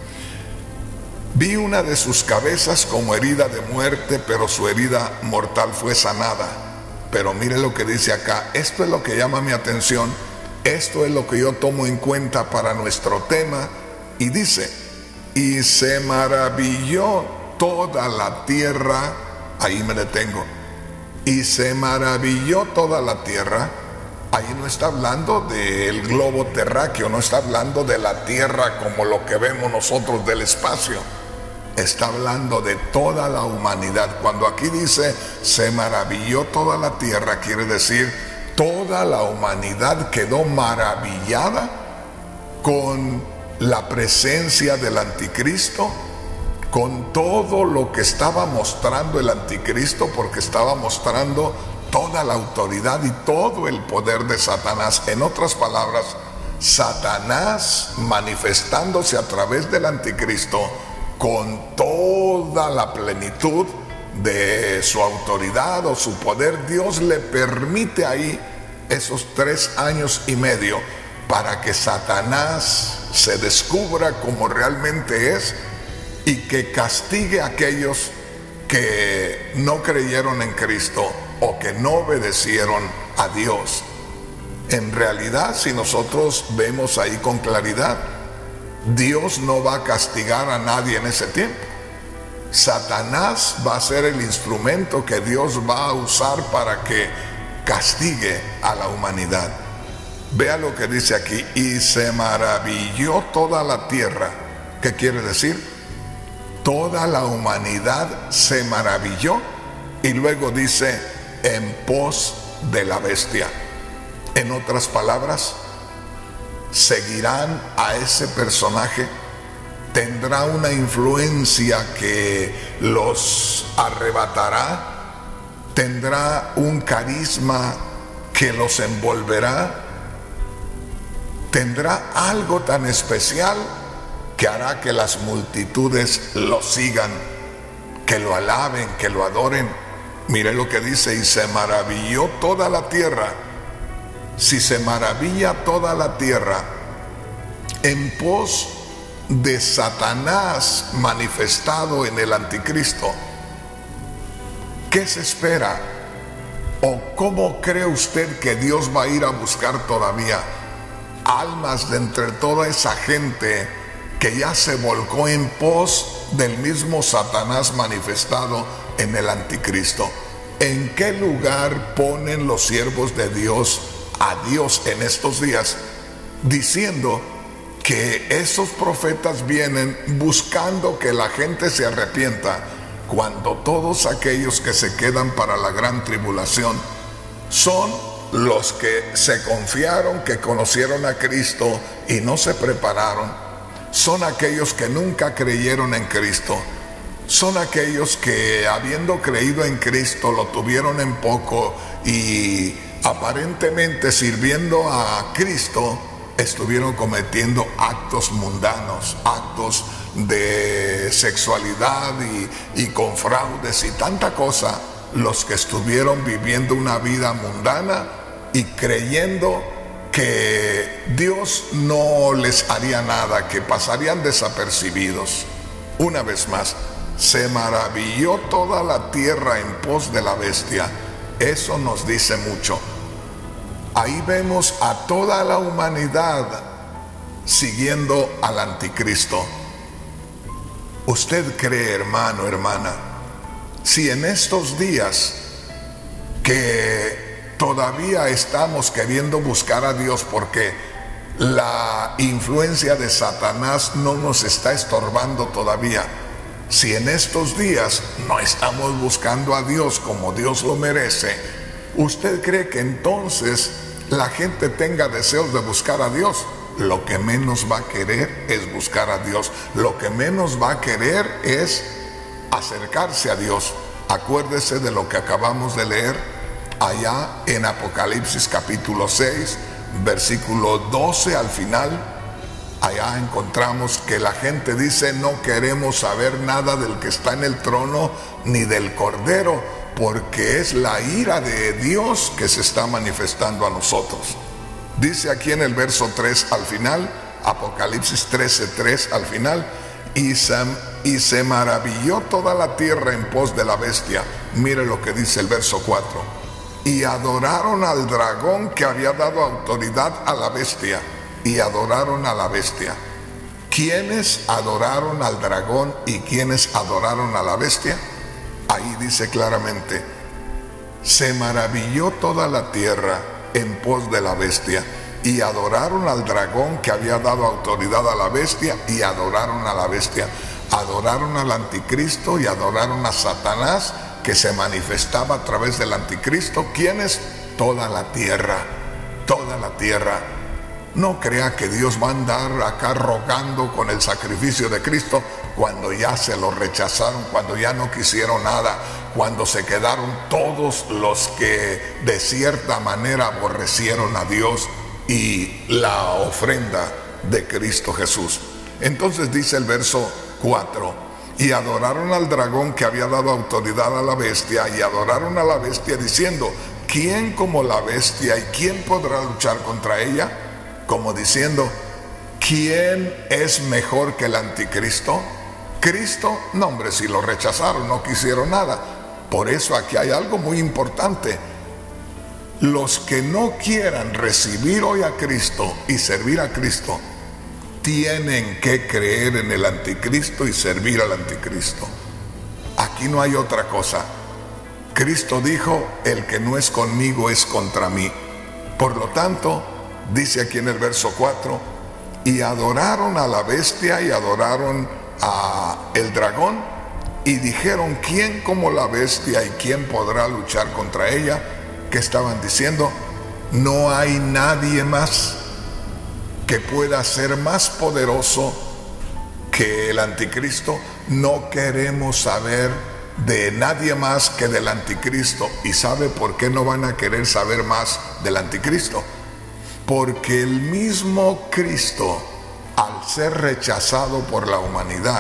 Vi una de sus cabezas como herida de muerte, pero su herida mortal fue sanada. Pero mire lo que dice acá, esto es lo que llama mi atención, esto es lo que yo tomo en cuenta para nuestro tema, y dice, y se maravilló toda la tierra, ahí me detengo, y se maravilló toda la tierra. Ahí no está hablando del globo terráqueo, no está hablando de la tierra como lo que vemos nosotros del espacio. Está hablando de toda la humanidad. Cuando aquí dice se maravilló toda la tierra, quiere decir toda la humanidad quedó maravillada con la presencia del anticristo, con todo lo que estaba mostrando el anticristo, porque estaba mostrando toda la autoridad y todo el poder de Satanás. En otras palabras, Satanás manifestándose a través del anticristo con toda la plenitud de su autoridad o su poder. Dios le permite ahí esos 3 años y medio para que Satanás se descubra como realmente es y que castigue a aquellos que no creyeron en Cristo o que no obedecieron a Dios. En realidad, si nosotros vemos ahí con claridad, Dios no va a castigar a nadie en ese tiempo. Satanás va a ser el instrumento que Dios va a usar para que castigue a la humanidad. Vea lo que dice aquí, y se maravilló toda la tierra. ¿Qué quiere decir? Toda la humanidad se maravilló, y luego dice, en pos de la bestia. En otras palabras, seguirán a ese personaje, tendrá una influencia que los arrebatará, tendrá un carisma que los envolverá, tendrá algo tan especial que hará que las multitudes lo sigan, que lo alaben, que lo adoren. Mire lo que dice, y se maravilló toda la tierra. Si se maravilla toda la tierra en pos de Satanás manifestado en el anticristo, ¿qué se espera? ¿O cómo cree usted que Dios va a ir a buscar todavía almas de entre toda esa gente que ya se volcó en pos del mismo Satanás manifestado en el anticristo? ¿En qué lugar ponen los siervos de Dios a Dios en estos días, diciendo que esos profetas vienen buscando que la gente se arrepienta, cuando todos aquellos que se quedan para la gran tribulación son los que se confiaron, que conocieron a Cristo y no se prepararon? Son aquellos que nunca creyeron en Cristo, son aquellos que habiendo creído en Cristo lo tuvieron en poco y aparentemente sirviendo a Cristo estuvieron cometiendo actos mundanos, actos de sexualidad y con fraudes y tanta cosa. Los que estuvieron viviendo una vida mundana y creyendo que Dios no les haría nada, que pasarían desapercibidos. Una vez más, se maravilló toda la tierra en pos de la bestia. Eso nos dice mucho. ahí vemos a toda la humanidad siguiendo al anticristo. ¿Usted cree, hermano, hermana, si en estos días que todavía estamos queriendo buscar a Dios porque la influencia de Satanás no nos está estorbando todavía, si en estos días no estamos buscando a Dios como Dios lo merece, ¿usted cree que entonces la gente tenga deseos de buscar a Dios? Lo que menos va a querer es buscar a Dios. Lo que menos va a querer es acercarse a Dios. Acuérdese de lo que acabamos de leer allá en Apocalipsis capítulo 6, versículo 12 al final. Allá encontramos que la gente dice: no queremos saber nada del que está en el trono ni del Cordero, porque es la ira de Dios que se está manifestando a nosotros. Dice aquí en el verso 3 al final, Apocalipsis 13:3 al final: y se maravilló toda la tierra en pos de la bestia. Mire lo que dice el verso 4: y adoraron al dragón que había dado autoridad a la bestia. Y adoraron a la bestia. ¿Quiénes adoraron al dragón y quiénes adoraron a la bestia? Ahí dice claramente: se maravilló toda la tierra en pos de la bestia, y adoraron al dragón que había dado autoridad a la bestia, y adoraron a la bestia. Adoraron al anticristo y adoraron a Satanás, que se manifestaba a través del anticristo. ¿Quiénes? Toda la tierra, toda la tierra. No crea que Dios va a andar acá rogando con el sacrificio de Cristo cuando ya se lo rechazaron, cuando ya no quisieron nada, cuando se quedaron todos los que de cierta manera aborrecieron a Dios y la ofrenda de Cristo Jesús. Entonces dice el verso 4: y adoraron al dragón que había dado autoridad a la bestia, y adoraron a la bestia diciendo: ¿quién como la bestia y quién podrá luchar contra ella? Como diciendo: ¿quién es mejor que el anticristo? Cristo, no hombre, si lo rechazaron, no quisieron nada. Por eso aquí hay algo muy importante. Los que no quieran recibir hoy a Cristo y servir a Cristo, tienen que creer en el anticristo y servir al anticristo. Aquí no hay otra cosa. Cristo dijo: el que no es conmigo es contra mí. Por lo tanto, dice aquí en el verso 4: y adoraron a la bestia y adoraron a el dragón, y dijeron: ¿quién como la bestia y quién podrá luchar contra ella? ¿Qué estaban diciendo? No hay nadie más que pueda ser más poderoso que el anticristo. No queremos saber de nadie más que del anticristo. ¿Y sabe por qué no van a querer saber más del anticristo? Porque el mismo Cristo, al ser rechazado por la humanidad,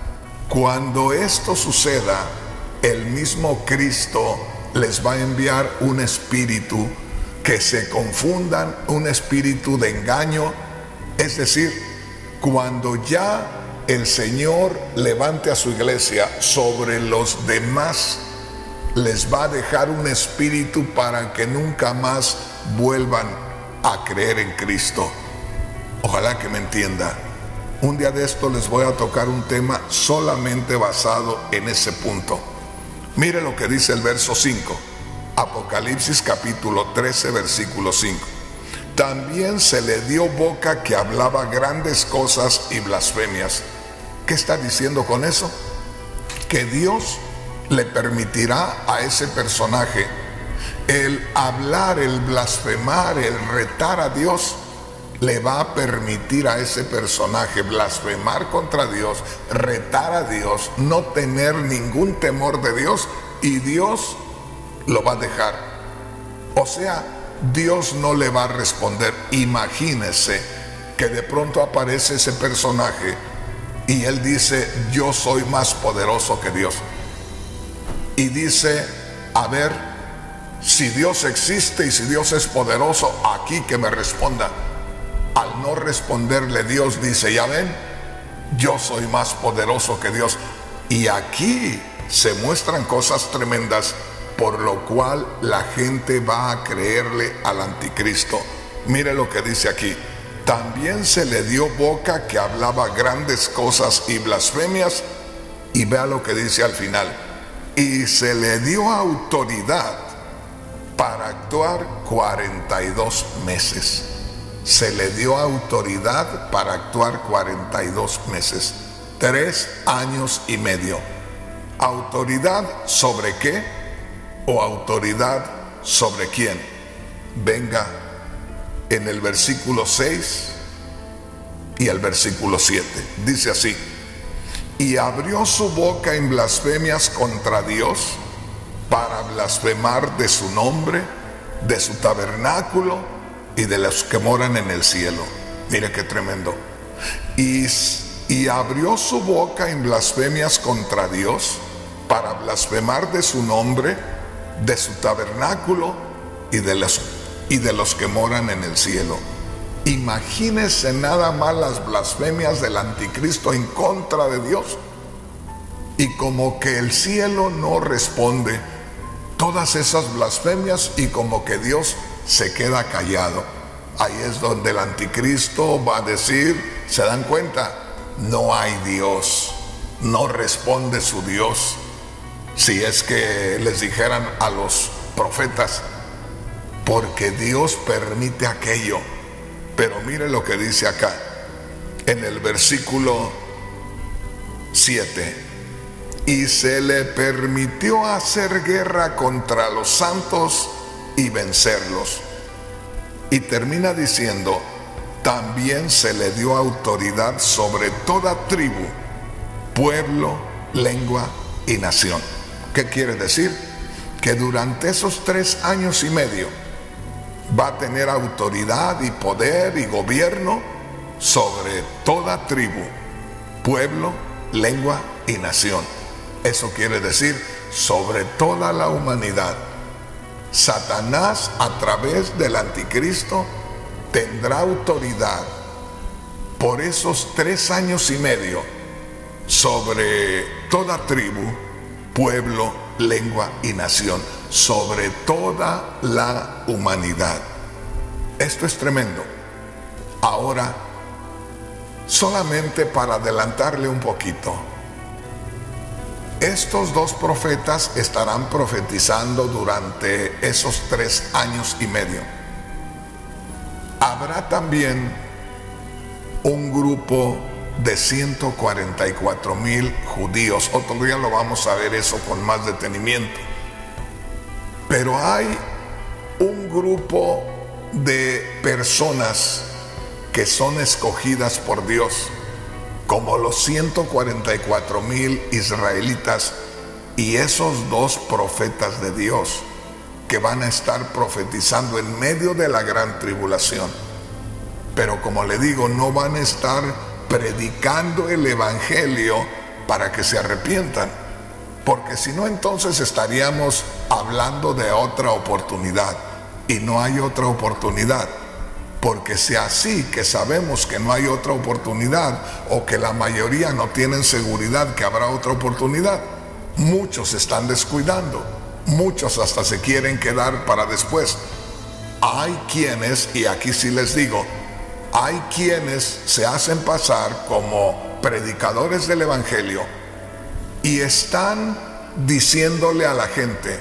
cuando esto suceda, el mismo Cristo les va a enviar un espíritu que se confundan, un espíritu de engaño. Es decir, cuando ya el Señor levante a su iglesia sobre los demás, les va a dejar un espíritu para que nunca más vuelvan a creer en Cristo. Ojalá que me entienda. Un día de esto les voy a tocar un tema solamente basado en ese punto. Mire lo que dice el verso 5, Apocalipsis capítulo 13, versículo 5. También se le dio boca que hablaba grandes cosas y blasfemias. ¿Qué está diciendo con eso? Que Dios le permitirá a ese personaje el hablar, el blasfemar, el retar a Dios. Le va a permitir a ese personaje blasfemar contra Dios, retar a Dios, no tener ningún temor de Dios, y Dios lo va a dejar. O sea, Dios no le va a responder. Imagínese que de pronto aparece ese personaje y él dice: yo soy más poderoso que Dios. Y dice: a ver, si Dios existe y si Dios es poderoso, aquí que me responda. Al no responderle, Dios dice: ya ven, yo soy más poderoso que Dios. Y aquí se muestran cosas tremendas, por lo cual la gente va a creerle al anticristo. Mire lo que dice aquí. También se le dio boca que hablaba grandes cosas y blasfemias. Y vea lo que dice al final. Y se le dio autoridad para actuar 42 meses. Se le dio autoridad para actuar 42 meses. 3 años y medio. ¿Autoridad sobre qué? ¿O autoridad sobre quién? Venga en el versículo 6 y el versículo 7. Dice así: y abrió su boca en blasfemias contra Dios para blasfemar de su nombre, de su tabernáculo y de los que moran en el cielo. Mire qué tremendo. Y abrió su boca en blasfemias contra Dios para blasfemar de su nombre, de su tabernáculo y de los que moran en el cielo. Imagínese nada más las blasfemias del anticristo en contra de Dios. Y como que el cielo no responde todas esas blasfemias y como que Dios se queda callado. Ahí es donde el anticristo va a decir, ¿se dan cuenta? No hay Dios, no responde su Dios. Si es que les dijeran a los profetas, porque Dios permite aquello. Pero mire lo que dice acá, en el versículo 7. Y se le permitió hacer guerra contra los santos y vencerlos. Y termina diciendo, también se le dio autoridad sobre toda tribu, pueblo, lengua y nación. ¿Qué quiere decir? Que durante esos 3 años y medio va a tener autoridad y poder y gobierno sobre toda tribu, pueblo, lengua y nación. Eso quiere decir sobre toda la humanidad. Satanás, a través del anticristo, tendrá autoridad por esos 3 años y medio sobre toda tribu, pueblo, lengua y nación, sobre toda la humanidad. Esto es tremendo. Ahora, solamente para adelantarle un poquito, estos 2 profetas estarán profetizando durante esos 3 años y medio. Habrá también un grupo de 144,000 judíos. Otro día lo vamos a ver eso con más detenimiento. Pero hay un grupo de personas que son escogidas por Dios, como los 144,000 israelitas y esos 2 profetas de Dios que van a estar profetizando en medio de la gran tribulación. Pero como le digo, no van a estar predicando el evangelio para que se arrepientan, porque si no, entonces estaríamos hablando de otra oportunidad, y no hay otra oportunidad. Porque si así, que sabemos que no hay otra oportunidad, o que la mayoría no tienen seguridad que habrá otra oportunidad, muchos se están descuidando, muchos hasta se quieren quedar para después. Hay quienes, y aquí sí les digo, hay quienes se hacen pasar como predicadores del evangelio y están diciéndole a la gente: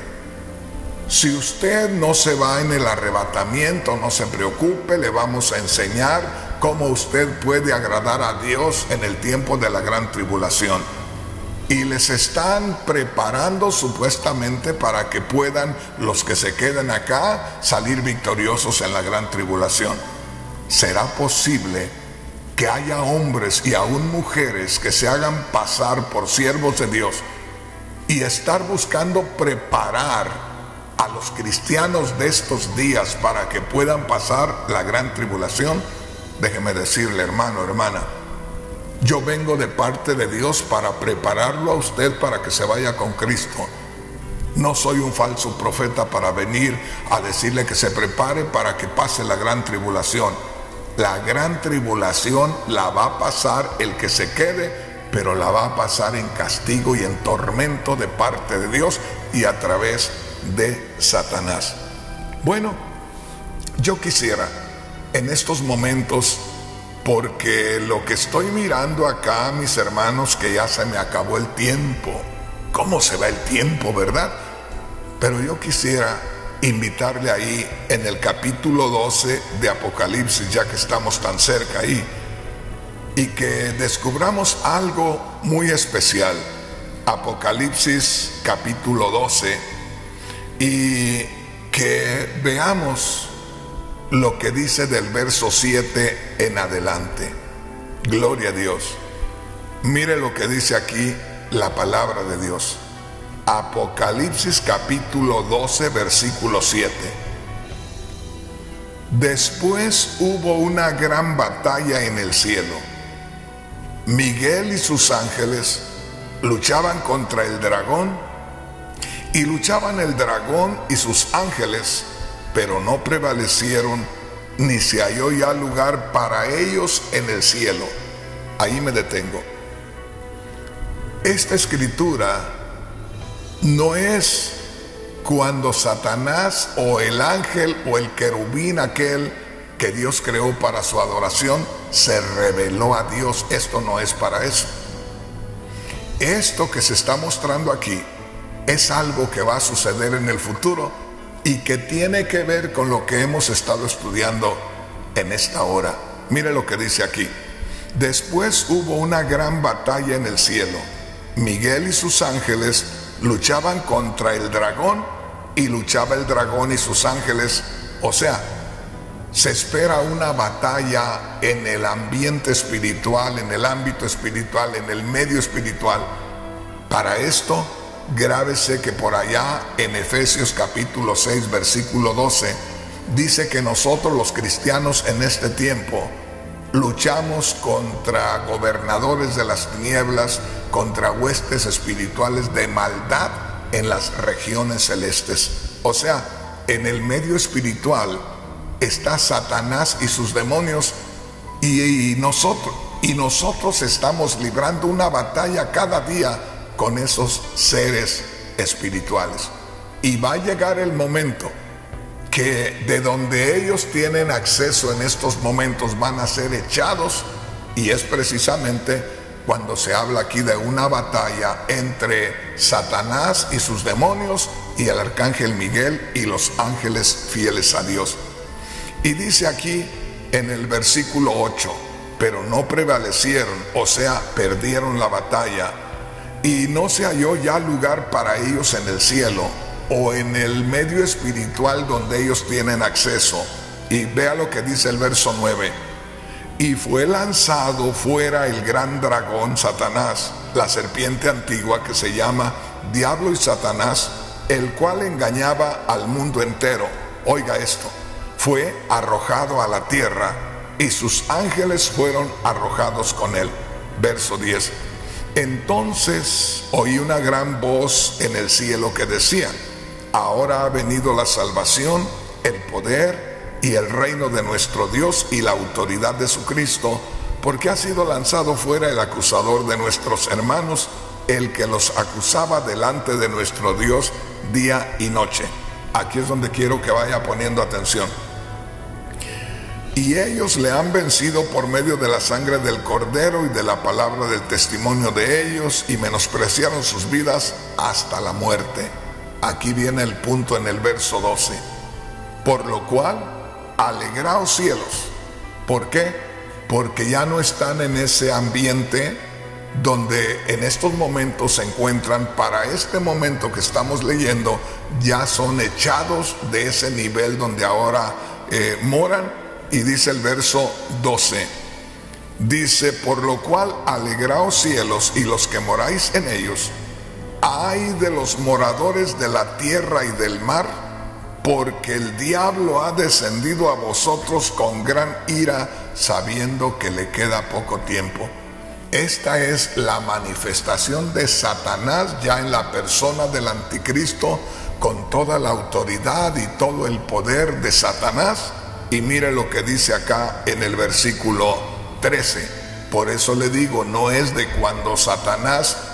si usted no se va en el arrebatamiento, no se preocupe, le vamos a enseñar cómo usted puede agradar a Dios en el tiempo de la gran tribulación. Y les están preparando supuestamente para que puedan los que se queden acá salir victoriosos en la gran tribulación. ¿Será posible que haya hombres y aún mujeres que se hagan pasar por siervos de Dios y estar buscando preparar a los cristianos de estos días para que puedan pasar la gran tribulación? Déjeme decirle, hermano, hermana, yo vengo de parte de Dios para prepararlo a usted para que se vaya con Cristo. No soy un falso profeta para venir a decirle que se prepare para que pase la gran tribulación. La gran tribulación la va a pasar el que se quede, pero la va a pasar en castigo y en tormento de parte de Dios y a través de Satanás. Bueno, yo quisiera en estos momentos, porque lo que estoy mirando acá, mis hermanos, que ya se me acabó el tiempo. ¿Cómo se va el tiempo, verdad? Pero yo quisiera invitarle ahí en el capítulo 12 de Apocalipsis, ya que estamos tan cerca ahí, y que descubramos algo muy especial. Apocalipsis capítulo 12, y que veamos lo que dice del verso 7 en adelante. Gloria a Dios. Mire lo que dice aquí la palabra de Dios. Apocalipsis capítulo 12, versículo 7. Después hubo una gran batalla en el cielo. Miguel y sus ángeles luchaban contra el dragón, y luchaban el dragón y sus ángeles, pero no prevalecieron, ni se halló ya lugar para ellos en el cielo. Ahí me detengo. Esta escritura no es cuando Satanás o el ángel o el querubín aquel que Dios creó para su adoración se rebeló a Dios. Esto no es para eso. Esto que se está mostrando aquí es algo que va a suceder en el futuro y que tiene que ver con lo que hemos estado estudiando en esta hora. Mire lo que dice aquí. Después hubo una gran batalla en el cielo. Miguel y sus ángeles luchaban contra el dragón, y luchaba el dragón y sus ángeles. O sea, se espera una batalla en el ambiente espiritual, en el ámbito espiritual, en el medio espiritual. Para esto, grábese que por allá en Efesios capítulo 6, versículo 12, dice que nosotros los cristianos en este tiempo luchamos contra gobernadores de las tinieblas, contra huestes espirituales de maldad en las regiones celestes. O sea, en el medio espiritual está Satanás y sus demonios, y nosotros estamos librando una batalla cada día con esos seres espirituales. Y va a llegar el momento que de donde ellos tienen acceso en estos momentos van a ser echados, y es precisamente cuando se habla aquí de una batalla entre Satanás y sus demonios y el arcángel Miguel y los ángeles fieles a Dios. Y dice aquí en el versículo 8, pero no prevalecieron, o sea, perdieron la batalla, y no se halló ya lugar para ellos en el cielo o en el medio espiritual donde ellos tienen acceso. Y vea lo que dice el verso 9. Y fue lanzado fuera el gran dragón, Satanás, la serpiente antigua, que se llama Diablo y Satanás, el cual engañaba al mundo entero. Oiga esto. Fue arrojado a la tierra, y sus ángeles fueron arrojados con él. Verso 10. Entonces oí una gran voz en el cielo que decía: ahora ha venido la salvación, el poder y el reino de nuestro Dios y la autoridad de su Cristo, porque ha sido lanzado fuera el acusador de nuestros hermanos, el que los acusaba delante de nuestro Dios día y noche. Aquí es donde quiero que vaya poniendo atención. Y ellos le han vencido por medio de la sangre del Cordero y de la palabra del testimonio de ellos, y menospreciaron sus vidas hasta la muerte. Aquí viene el punto en el verso 12. Por lo cual, alegraos cielos. ¿Por qué? Porque ya no están en ese ambiente donde en estos momentos se encuentran. Para este momento que estamos leyendo, ya son echados de ese nivel donde ahora moran. Y dice el verso 12, dice: por lo cual alegraos cielos y los que moráis en ellos. Ay de los moradores de la tierra y del mar, porque el diablo ha descendido a vosotros con gran ira, sabiendo que le queda poco tiempo. Esta es la manifestación de Satanás ya en la persona del anticristo, con toda la autoridad y todo el poder de Satanás. Y mire lo que dice acá en el versículo 13. Por eso le digo, no es de cuando Satanás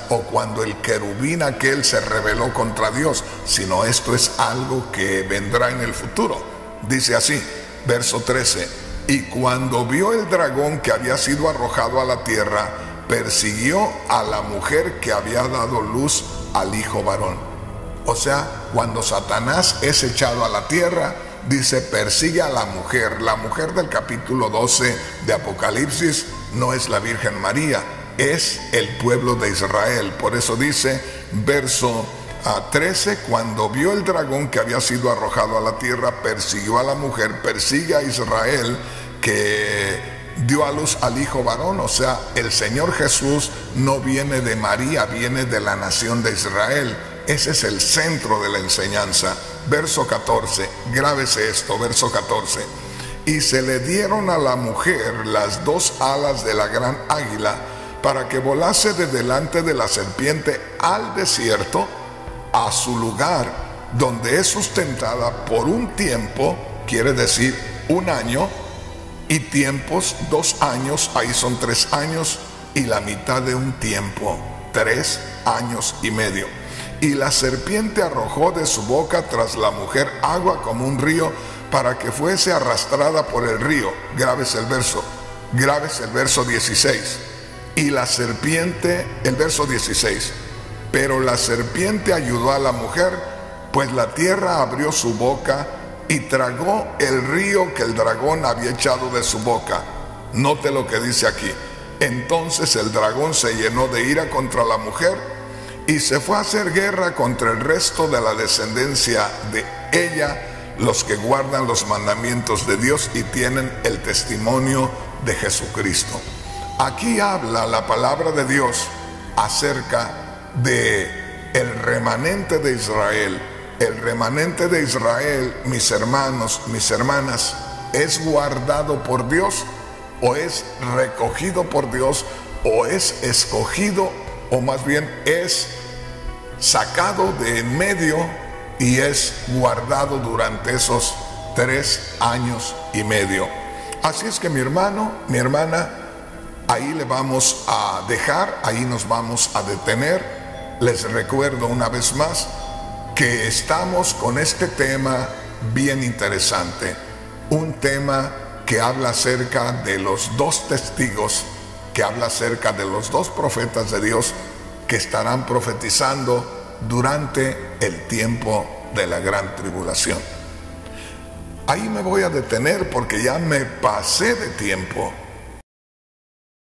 o cuando el querubín aquel se rebeló contra Dios, sino esto es algo que vendrá en el futuro. Dice así, verso 13, y cuando vio el dragón que había sido arrojado a la tierra, persiguió a la mujer que había dado luz al hijo varón. O sea, cuando Satanás es echado a la tierra, dice, persigue a la mujer. La mujer del capítulo 12 de Apocalipsis no es la Virgen María, es el pueblo de Israel. Por eso dice, verso 13, cuando vio el dragón que había sido arrojado a la tierra, persiguió a la mujer, persigue a Israel que dio a luz al hijo varón. O sea, el Señor Jesús no viene de María, viene de la nación de Israel. Ese es el centro de la enseñanza. Verso 14, grábese esto, verso 14. Y se le dieron a la mujer las dos alas de la gran águila para que volase de delante de la serpiente al desierto, a su lugar donde es sustentada por un tiempo, quiere decir 1 año, y tiempos 2 años, ahí son 3 años, y la mitad de un tiempo, 3 años y medio. Y la serpiente arrojó de su boca tras la mujer agua como un río para que fuese arrastrada por el río. Grábese el verso 16. Y la serpiente, el verso 16. Pero la serpiente ayudó a la mujer, pues la tierra abrió su boca y tragó el río que el dragón había echado de su boca. Note lo que dice aquí. Entonces el dragón se llenó de ira contra la mujer y se fue a hacer guerra contra el resto de la descendencia de ella, los que guardan los mandamientos de Dios y tienen el testimonio de Jesucristo. Aquí habla la palabra de Dios acerca de el remanente de Israel. El remanente de Israel, mis hermanos, mis hermanas, ¿es guardado por Dios o es recogido por Dios o es escogido, o más bien es sacado de en medio y es guardado durante esos 3 años y medio? Así es que mi hermano, mi hermana, ahí le vamos a dejar, ahí nos vamos a detener. Les recuerdo una vez más que estamos con este tema bien interesante, un tema que habla acerca de los 2 testigos, que habla acerca de los 2 profetas de Dios que estarán profetizando durante el tiempo de la gran tribulación. Ahí me voy a detener porque ya me pasé de tiempo.